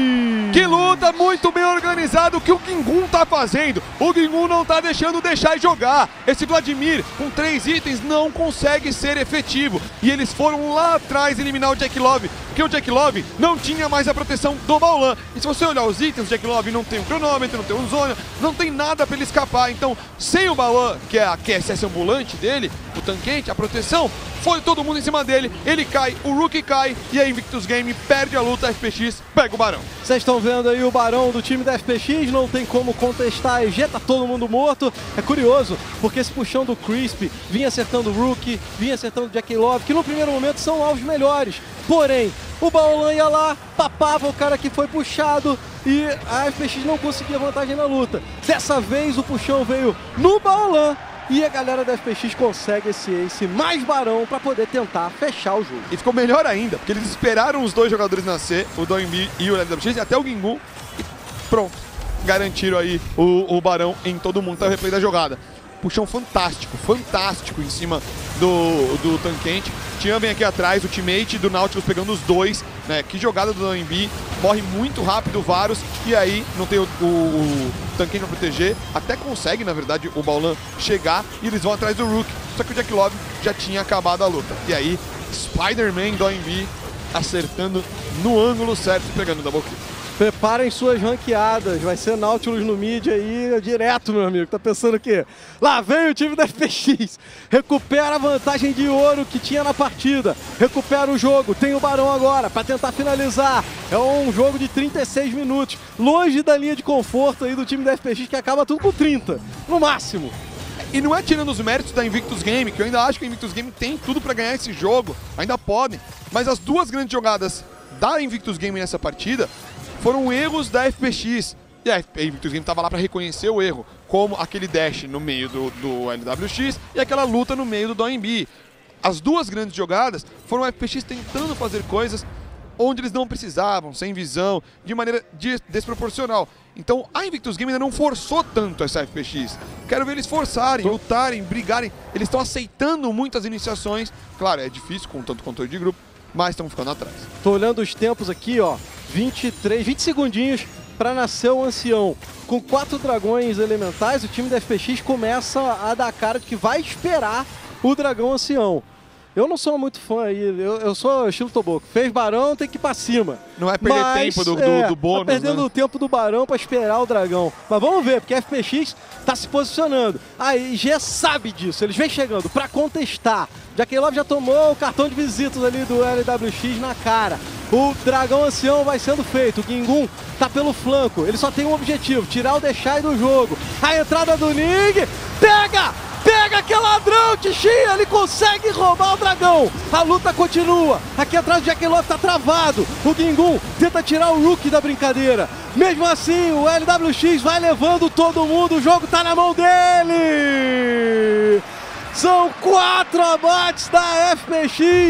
[SPEAKER 2] Que luta muito bem organizada o que o Gingun tá fazendo. O Gingun não tá deixando o Deshai jogar. Esse Vladimir com 3 itens não consegue ser efetivo. E eles foram lá atrás eliminar o Jack Love, porque o Jack Love não tinha mais a proteção do Baolan. E se você olhar os itens, o Jack Love não tem um cronômetro, não tem um Zônia, não tem nada pra ele escapar. Então, sem o Baolan, que é a QSS ambulante dele, o tanquente, a proteção, foi todo mundo em cima dele, ele cai, o Rook cai, e a Invictus Game perde a luta, a FPX pega o Barão.
[SPEAKER 4] Vocês estão vendo aí o Barão do time da FPX, não tem como contestar a EG, tá todo mundo morto. É curioso, porque esse puxão do Crispy vinha acertando o Rook, vinha acertando o Jack Love, que no primeiro momento são alvos melhores. Porém, o Baolan ia lá, papava o cara que foi puxado e a FPX não conseguia vantagem na luta. Dessa vez o puxão veio no Baolan e a galera da FPX consegue esse ace mais Barão para poder tentar fechar o jogo.
[SPEAKER 2] E ficou melhor ainda, porque eles esperaram os 2 jogadores nascer, o Doinb e o LWX, e até o Gingun, e pronto, garantiram aí o Barão em todo mundo. Tá o replay da jogada. Puxão fantástico, fantástico em cima do Tanquente. Tian vem aqui atrás, o teammate do Nautilus pegando os 2, né? Que jogada do Doinb, morre muito rápido o Varus, e aí não tem o Tanquente pra proteger, até consegue, na verdade, o Baolan chegar, e eles vão atrás do Rook, só que o Jack Love já tinha acabado a luta. E aí, Spider-Man Doinb acertando no ângulo certo e pegando o double kill.
[SPEAKER 4] Preparem suas ranqueadas, vai ser Nautilus no mid aí direto, meu amigo. Tá pensando o quê? Lá vem o time da FPX, recupera a vantagem de ouro que tinha na partida, recupera o jogo, tem o Barão agora para tentar finalizar. É um jogo de 36 minutos, longe da linha de conforto aí do time da FPX, que acaba tudo com 30, no máximo.
[SPEAKER 2] E não é tirando os méritos da Invictus Game, que eu ainda acho que a Invictus Game tem tudo para ganhar esse jogo, ainda podem, mas as 2 grandes jogadas da Invictus Game nessa partida foram erros da FPX. E a Invictus Game estava lá para reconhecer o erro, como aquele dash no meio do LWX e aquela luta no meio do Doinb. As 2 grandes jogadas foram a FPX tentando fazer coisas onde eles não precisavam, sem visão, de maneira desproporcional. Então a Invictus Game ainda não forçou tanto essa FPX. Quero ver eles forçarem, lutarem, brigarem. Eles estão aceitando muitas iniciações. Claro, é difícil com tanto controle de grupo, mas estão ficando atrás.
[SPEAKER 4] Tô olhando os tempos aqui, ó. 20 segundinhos para nascer o ancião. Com 4 dragões elementais, o time da FPX começa a dar cara de que vai esperar o dragão ancião. Eu não sou muito fã aí, eu sou estilo Toboco. Fez Barão, tem que ir pra cima.
[SPEAKER 2] Não é perder tempo do bônus,
[SPEAKER 4] tá perdendo o tempo do Barão pra esperar o dragão. Mas vamos ver, porque a FPX tá se posicionando. A IG sabe disso, eles vêm chegando pra contestar. Jack Love já tomou o cartão de visitas ali do LWX na cara. O dragão ancião vai sendo feito, o Gingun tá pelo flanco. Ele só tem um objetivo, tirar o Deshai do jogo. A entrada do Ning, pega que é ladrão, Tichinha, ele consegue roubar o dragão. A luta continua, aqui atrás o Jack Love tá travado. O Gingun tenta tirar o Rook da brincadeira. Mesmo assim, o LWX vai levando todo mundo, o jogo tá na mão dele. São 4 abates da FPX.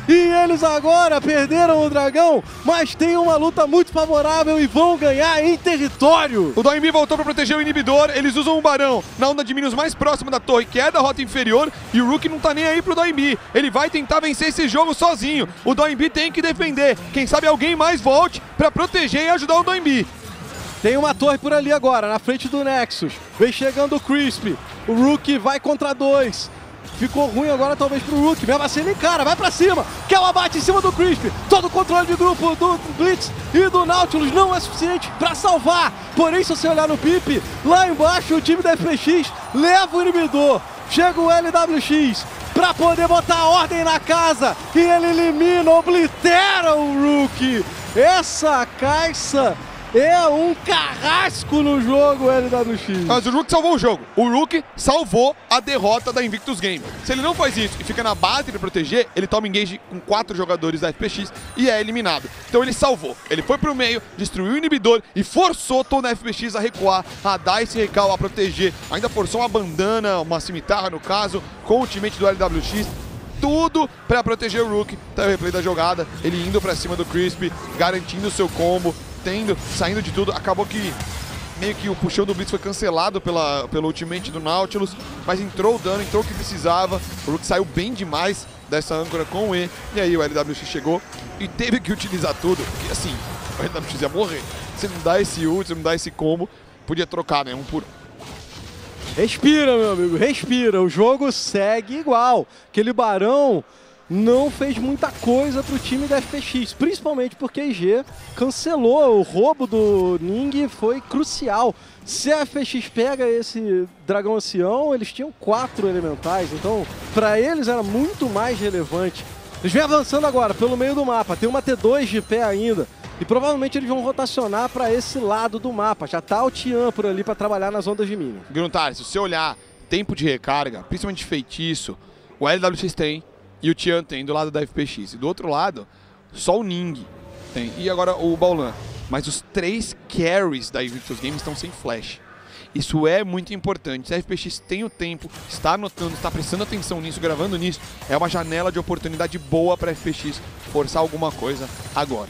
[SPEAKER 4] E eles agora perderam o dragão, mas tem uma luta muito favorável e vão ganhar em território.
[SPEAKER 2] O Doinb voltou para proteger o inibidor, eles usam o Barão na onda de minions mais próxima da torre, que é da rota inferior, e o Rook não tá nem aí pro Doinb. Ele vai tentar vencer esse jogo sozinho. O Doinb tem que defender. Quem sabe alguém mais volte para proteger e ajudar o Doinb.
[SPEAKER 4] Tem uma torre por ali agora, na frente do Nexus. Vem chegando o Crispy. O Rook vai contra 2. Ficou ruim agora talvez pro Rook. Mesmo assim ele encara, vai pra cima. Quer o abate em cima do Crispy. Todo o controle de grupo do Blitz e do Nautilus não é suficiente pra salvar. Porém, se você olhar no Pip, lá embaixo o time da FPX leva o inibidor. Chega o LWX pra poder botar ordem na casa. E ele elimina, oblitera o Rook. Essa caixa é um carrasco no jogo, LWX.
[SPEAKER 2] Mas o Rook salvou o jogo. O Rook salvou a derrota da Invictus Game. Se ele não faz isso e fica na base de proteger, ele toma engage com 4 jogadores da FPX e é eliminado. Então ele salvou. Ele foi pro meio, destruiu o inibidor e forçou toda a FPX a recuar, a dar esse recal, a proteger. Ainda forçou uma bandana, uma cimitarra no caso, com o teammate do LWX. Tudo pra proteger o Rook. Tá o replay da jogada, ele indo pra cima do Crispy, garantindo o seu combo. Saindo de tudo, acabou que meio que o puxão do Blitz foi cancelado pelo ultimate do Nautilus, mas entrou o dano, entrou o que precisava. O Rook saiu bem demais dessa âncora com o E, e aí o LWX chegou e teve que utilizar tudo, porque assim, o LWX ia morrer. Se não dá esse ult, se não dá esse combo, podia trocar, né, 1 por 1.
[SPEAKER 4] Respira, meu amigo, respira. O jogo segue igual. Aquele Barão não fez muita coisa pro time da FPX, principalmente porque a IG cancelou. O roubo do Ning foi crucial. Se a FPX pega esse dragão ancião, eles tinham 4 elementais, então para eles era muito mais relevante. Eles vêm avançando agora pelo meio do mapa, tem uma T2 de pé ainda, e provavelmente eles vão rotacionar para esse lado do mapa. Já tá o Tian por ali para trabalhar nas ondas de minion.
[SPEAKER 2] Gruntar, se você olhar tempo de recarga, principalmente feitiço, o LWX tem, e o Tian tem do lado da FPX. E do outro lado, só o Ning tem. E agora o Baolan. Mas os 3 carries da Invictus Games estão sem flash. Isso é muito importante. Se a FPX tem o tempo, está anotando, está prestando atenção nisso, gravando nisso, é uma janela de oportunidade boa para a FPX forçar alguma coisa agora.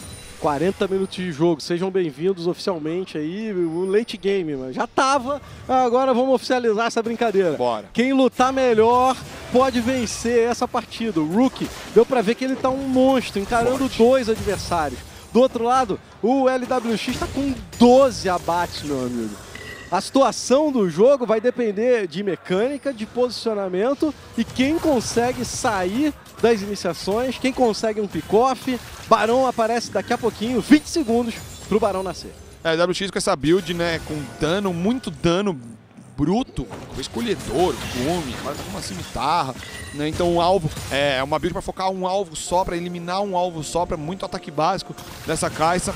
[SPEAKER 4] 40 minutos de jogo, sejam bem-vindos oficialmente aí, o late game, mas já tava, agora vamos oficializar essa brincadeira.
[SPEAKER 2] Bora.
[SPEAKER 4] Quem lutar melhor pode vencer essa partida. O Rook, deu pra ver que ele tá um monstro, encarando 2 adversários. Do outro lado, o LWX tá com 12 abates, meu amigo. A situação do jogo vai depender de mecânica, de posicionamento e quem consegue sair das iniciações, quem consegue um pick-off. Barão aparece daqui a pouquinho, 20 segundos pro Barão nascer.
[SPEAKER 2] É, o WX com essa build, né, com dano, muito dano bruto, escolhedor, gume, agora tá com uma cimitarra, né, então um alvo, é uma build pra focar um alvo só, pra eliminar um alvo só, pra muito ataque básico dessa caixa.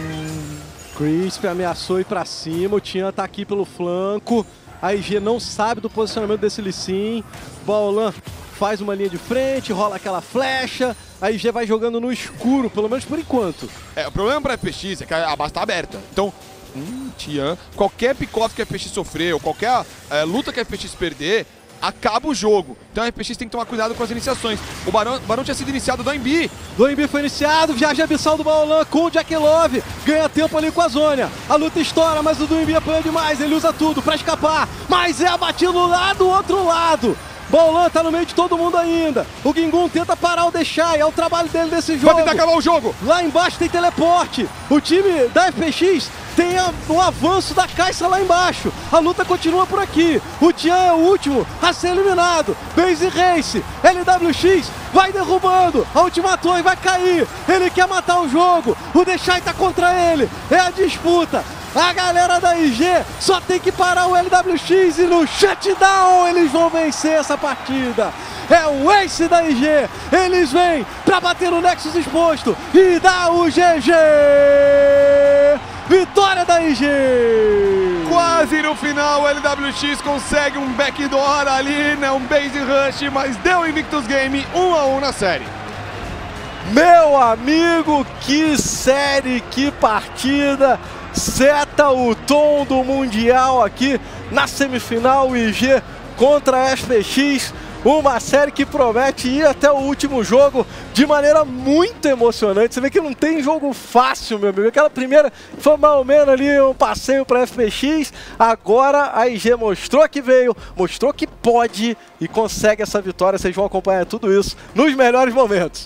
[SPEAKER 4] Crispy ameaçou ir pra cima, o Tian tá aqui pelo flanco, a IG não sabe do posicionamento desse Lee Sin, Baolan faz uma linha de frente, rola aquela flecha, a IG vai jogando no escuro, pelo menos por enquanto.
[SPEAKER 2] O problema pra FPX é que a base tá aberta, então Tian, qualquer pick-off que a FPX sofrer, ou qualquer luta que a FPX perder, acaba o jogo. Então a FPX tem que tomar cuidado com as iniciações. O Barão tinha sido iniciado do Doinb.
[SPEAKER 4] Doinb foi iniciado, viagem abissal do Baolan com o Jack Love. Ganha tempo ali com a Zônia. A luta estoura, mas o Doinb apanha demais. Ele usa tudo pra escapar, mas é abatido lá do outro lado. Baolan tá no meio de todo mundo ainda. O Gingun tenta parar o Deixai, é o trabalho dele nesse jogo.
[SPEAKER 2] Vai tentar acabar o jogo.
[SPEAKER 4] Lá embaixo tem teleporte. O time da FPX tem o avanço da caixa lá embaixo. A luta continua por aqui. O Tian é o último a ser eliminado. Base Race, LWX vai derrubando. A última torre vai cair. Ele quer matar o jogo. O Deixai tá contra ele. É a disputa. A galera da IG só tem que parar o LWX e no shutdown eles vão vencer essa partida. É o Ace da IG. Eles vêm pra bater no Nexus exposto e dá o GG. Vitória da IG!
[SPEAKER 2] Quase no final, o LWX consegue um backdoor ali, né, um base rush, mas deu Invictus Game 1-1 na série.
[SPEAKER 4] Meu amigo, que série, que partida! Seta o tom do Mundial aqui na semifinal, IG contra a FPX.
[SPEAKER 1] Uma série que promete ir até o último jogo de maneira muito emocionante. Você vê que não tem jogo fácil, meu amigo. Aquela primeira foi mais ou menos ali um passeio para FPX. Agora a IG mostrou que veio, mostrou que pode e consegue essa vitória. Vocês vão acompanhar tudo isso nos melhores momentos.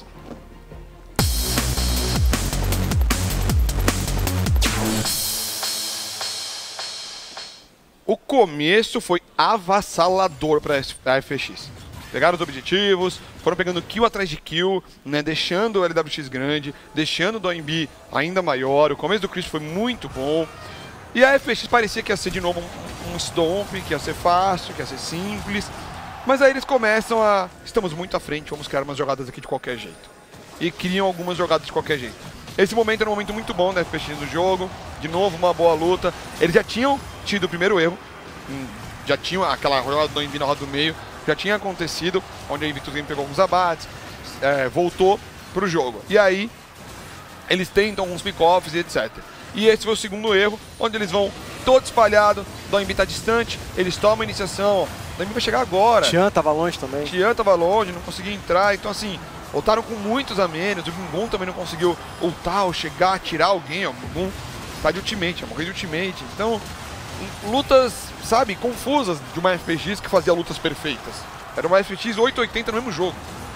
[SPEAKER 2] O começo foi avassalador para a FPX. Pegaram os objetivos, foram pegando kill atrás de kill, né, deixando o LWX grande, deixando o DOINB ainda maior. O começo do Chris foi muito bom. E a FPX parecia que ia ser de novo um stomp, que ia ser fácil, que ia ser simples. Mas aí eles começam a... Estamos muito à frente, vamos criar umas jogadas aqui de qualquer jeito. E criam algumas jogadas de qualquer jeito. Esse momento era um momento muito bom da FPX do jogo. De novo, uma boa luta. Eles já tinham tido o primeiro erro. Já tinham aquela jogada do DOINB na roda do meio. Já tinha acontecido, onde a Invictus Game pegou alguns abates, voltou pro jogo. E aí, eles tentam uns pick-offs e etc. E esse foi o segundo erro, onde eles vão todo espalhado, DOINB tá distante, eles tomam a iniciação, DOINB vai chegar agora.
[SPEAKER 1] Tian tava longe também.
[SPEAKER 2] Tian tava longe, não conseguia entrar, então assim, ultaram com muitos a menos, o Gungun também não conseguiu ultar ou chegar, tirar alguém, ó, o Gungun tá de ultimate, morreu de ultimate, então... Lutas, sabe, confusas de uma FPX que fazia lutas perfeitas. Era uma FPX 880 no mesmo jogo.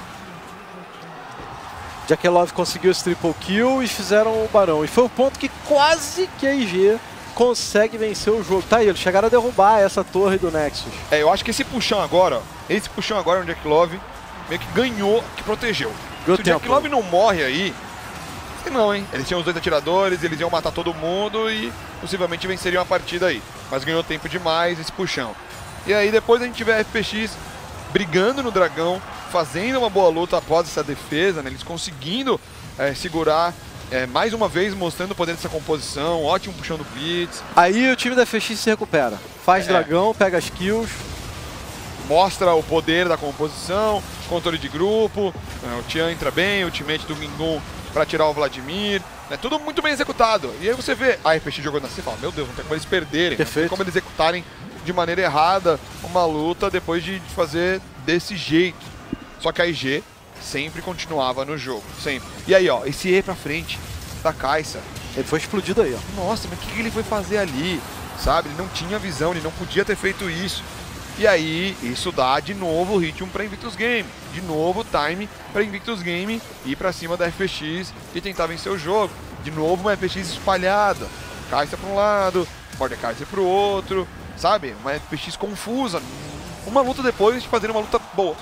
[SPEAKER 1] JackeyLove conseguiu esse triple kill e fizeram o Barão. E foi o ponto que quase que a IG consegue vencer o jogo. Tá aí, eles chegaram a derrubar essa torre do Nexus.
[SPEAKER 2] Eu acho que esse puxão agora, o JackeyLove meio que ganhou, que protegeu. Se o JackeyLove não morre aí, não, hein? Eles tinham os 2 atiradores, eles iam matar todo mundo e possivelmente venceriam a partida aí. Mas ganhou tempo demais esse puxão. E aí depois a gente vê a FPX brigando no dragão, fazendo uma boa luta após essa defesa, né? Eles conseguindo segurar mais uma vez, mostrando o poder dessa composição, ótimo puxão do Blitz.
[SPEAKER 1] Aí o time da FPX se recupera. Faz dragão, pega as kills.
[SPEAKER 2] Mostra o poder da composição, controle de grupo, o Tian entra bem, o teammate do Gungun para tirar o Vladimir, tudo muito bem executado. E aí você vê a FPX jogando assim e fala, meu Deus, não tem como eles perderem, não tem como eles executarem de maneira errada uma luta depois de fazer desse jeito. Só que a IG sempre continuava no jogo, sempre. E aí, ó, esse E pra frente da Kai'Sa.
[SPEAKER 1] Ele foi explodido aí, ó.
[SPEAKER 2] Nossa, mas o que ele foi fazer ali? Sabe, ele não tinha visão, ele não podia ter feito isso. E aí, isso dá de novo ritmo para Invictus Game. De novo time para Invictus Game ir para cima da FPX e tentar vencer o jogo. De novo uma FPX espalhada. Kai'Sa para um lado, Mordekaiser para o outro. Sabe? Uma FPX confusa. Uma luta depois de fazer uma luta boa.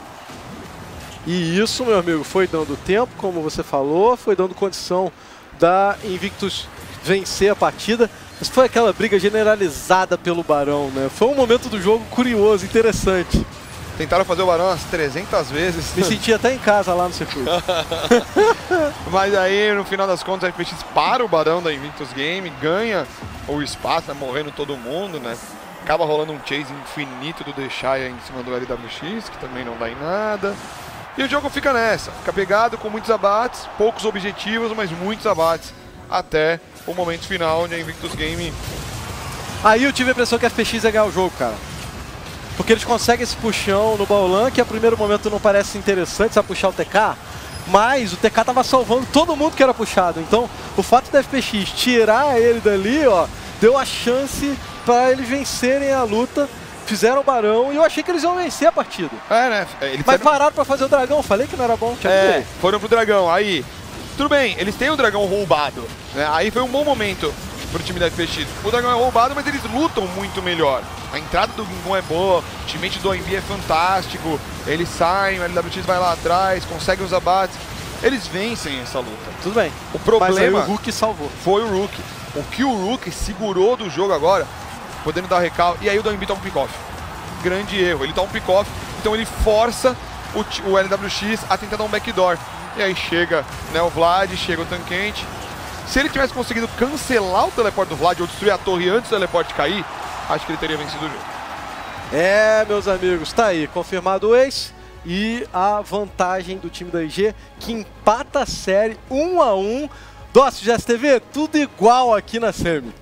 [SPEAKER 1] E isso, meu amigo, foi dando tempo, como você falou. Foi dando condição da Invictus vencer a partida. Mas foi aquela briga generalizada pelo Barão, né? Foi um momento do jogo curioso, interessante.
[SPEAKER 2] Tentaram fazer o Barão umas 300 vezes.
[SPEAKER 1] Me senti até em casa lá no circuito.
[SPEAKER 2] Mas aí, no final das contas, a FPX para o Barão da Invictus Game, ganha o espaço, tá morrendo todo mundo, né? Acaba rolando um chase infinito do Deixaia em cima do LWX, que também não dá em nada. E o jogo fica nessa, fica pegado com muitos abates, poucos objetivos, mas muitos abates, até o momento final onde a Invictus Game...
[SPEAKER 1] Aí eu tive a impressão que a FPX ia ganhar o jogo, cara. Porque eles conseguem esse puxão no Baolan, que a primeiro momento não parece interessante, sabe, puxar o TK, mas o TK tava salvando todo mundo que era puxado. Então, o fato da FPX tirar ele dali, ó, deu a chance para eles vencerem a luta. Fizeram o Barão e eu achei que eles iam vencer a partida.
[SPEAKER 2] Né?
[SPEAKER 1] Mas pararam pra fazer o dragão, eu falei que não era bom.
[SPEAKER 2] Foram pro dragão, aí... Tudo bem, eles têm o dragão roubado, né? Aí foi um bom momento pro time da FPX. O dragão é roubado, mas eles lutam muito melhor. A entrada do Gungun é boa, o teammate do DOINB é fantástico, eles saem, o LWX vai lá atrás, conseguem os abates. Eles vencem essa luta.
[SPEAKER 1] Tudo bem.
[SPEAKER 2] O problema
[SPEAKER 1] mas aí o Rook salvou.
[SPEAKER 2] Foi o Rook. O que o Rook segurou do jogo agora, podendo dar recal, e aí o DOINB toma um pick-off. Grande erro, ele toma um pick-off, então ele força o LWX a tentar dar um backdoor. E aí chega, né, o Vlad, chega o Tankente. Se ele tivesse conseguido cancelar o teleporte do Vlad ou destruir a torre antes do teleporte cair, acho que ele teria vencido o jogo.
[SPEAKER 1] Meus amigos, tá aí, confirmado o ace e a vantagem do time da IG, que empata a série 1-1. Dócio de STV, tudo igual aqui na semi.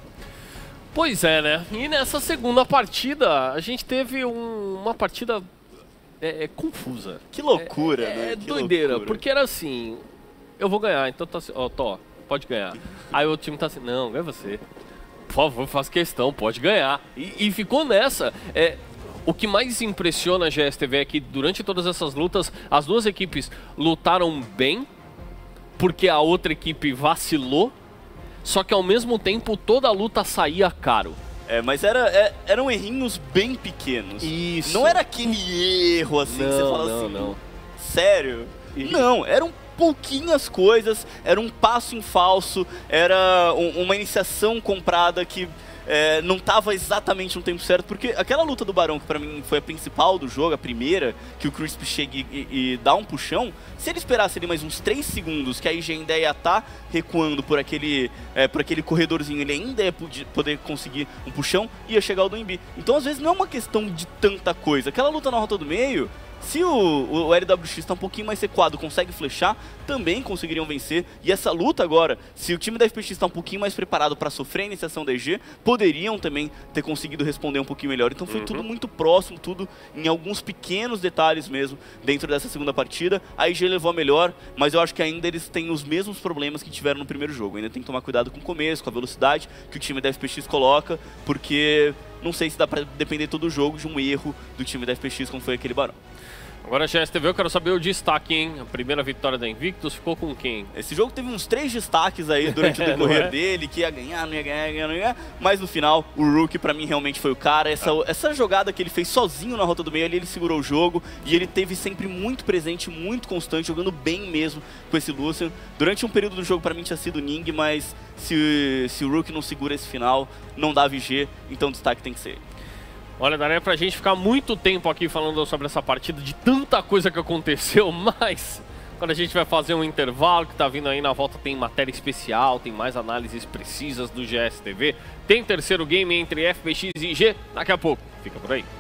[SPEAKER 5] Pois é, né? E nessa segunda partida, a gente teve uma partida confusa.
[SPEAKER 3] Que loucura, né?
[SPEAKER 5] É
[SPEAKER 3] Que
[SPEAKER 5] doideira,
[SPEAKER 3] loucura.
[SPEAKER 5] porque era assim, eu vou ganhar, então tá assim, ó, pode ganhar. Aí o time tá assim, não, ganha você. Por favor, faça questão, pode ganhar. E ficou nessa. O que mais impressiona a GSTV é que durante todas essas lutas, as duas equipes lutaram bem, porque a outra equipe vacilou, só que ao mesmo tempo toda a luta saía caro.
[SPEAKER 3] Mas eram errinhos bem pequenos.
[SPEAKER 5] Isso.
[SPEAKER 3] Não era aquele erro assim que você fala assim.
[SPEAKER 5] Não.
[SPEAKER 3] Sério? Não, eram pouquinhas coisas, era um passo em falso, era uma iniciação comprada que não estava exatamente no tempo certo, porque aquela luta do Barão, que pra mim foi a principal do jogo, a primeira, que o Crisp chega e dá um puxão, se ele esperasse ali mais uns 3 segundos, que a IG ainda ia estar recuando por aquele corredorzinho, ele ainda ia poder conseguir um puxão, ia chegar o do Embi. Então às vezes não é uma questão de tanta coisa. Aquela luta na rota do meio, se o LWX está um pouquinho mais recuado, consegue flechar, também conseguiriam vencer. E essa luta agora, se o time da FPX está um pouquinho mais preparado para sofrer a iniciação da EG, poderiam também ter conseguido responder um pouquinho melhor. Então foi tudo muito próximo, tudo em alguns pequenos detalhes mesmo dentro dessa segunda partida. A EG levou a melhor, mas eu acho que ainda eles têm os mesmos problemas que tiveram no primeiro jogo. Ainda tem que tomar cuidado com o começo, com a velocidade que o time da FPX coloca, porque não sei se dá para depender todo o jogo de um erro do time da FPX como foi aquele Barão.
[SPEAKER 5] Agora, GSTV, eu quero saber o destaque, hein? A primeira vitória da Invictus ficou com quem?
[SPEAKER 3] Esse jogo teve uns 3 destaques aí durante o decorrer dele, que ia ganhar, não ia ganhar, não ia ganhar. Mas no final, o Rookie pra mim realmente foi o cara. Essa jogada que ele fez sozinho na rota do meio, ali ele segurou o jogo. E ele teve sempre muito presente, muito constante, jogando bem mesmo com esse Lucian. Durante um período do jogo pra mim tinha sido o Ning, mas se o Rookie não segura esse final, não dá VG, então o destaque tem que ser ele.
[SPEAKER 5] Olha, daria pra gente ficar muito tempo aqui falando sobre essa partida, de tanta coisa que aconteceu, mas quando a gente vai fazer um intervalo, que tá vindo aí na volta, tem matéria especial, tem mais análises precisas do GSTV, tem terceiro game entre FPX e IG, daqui a pouco. Fica por aí.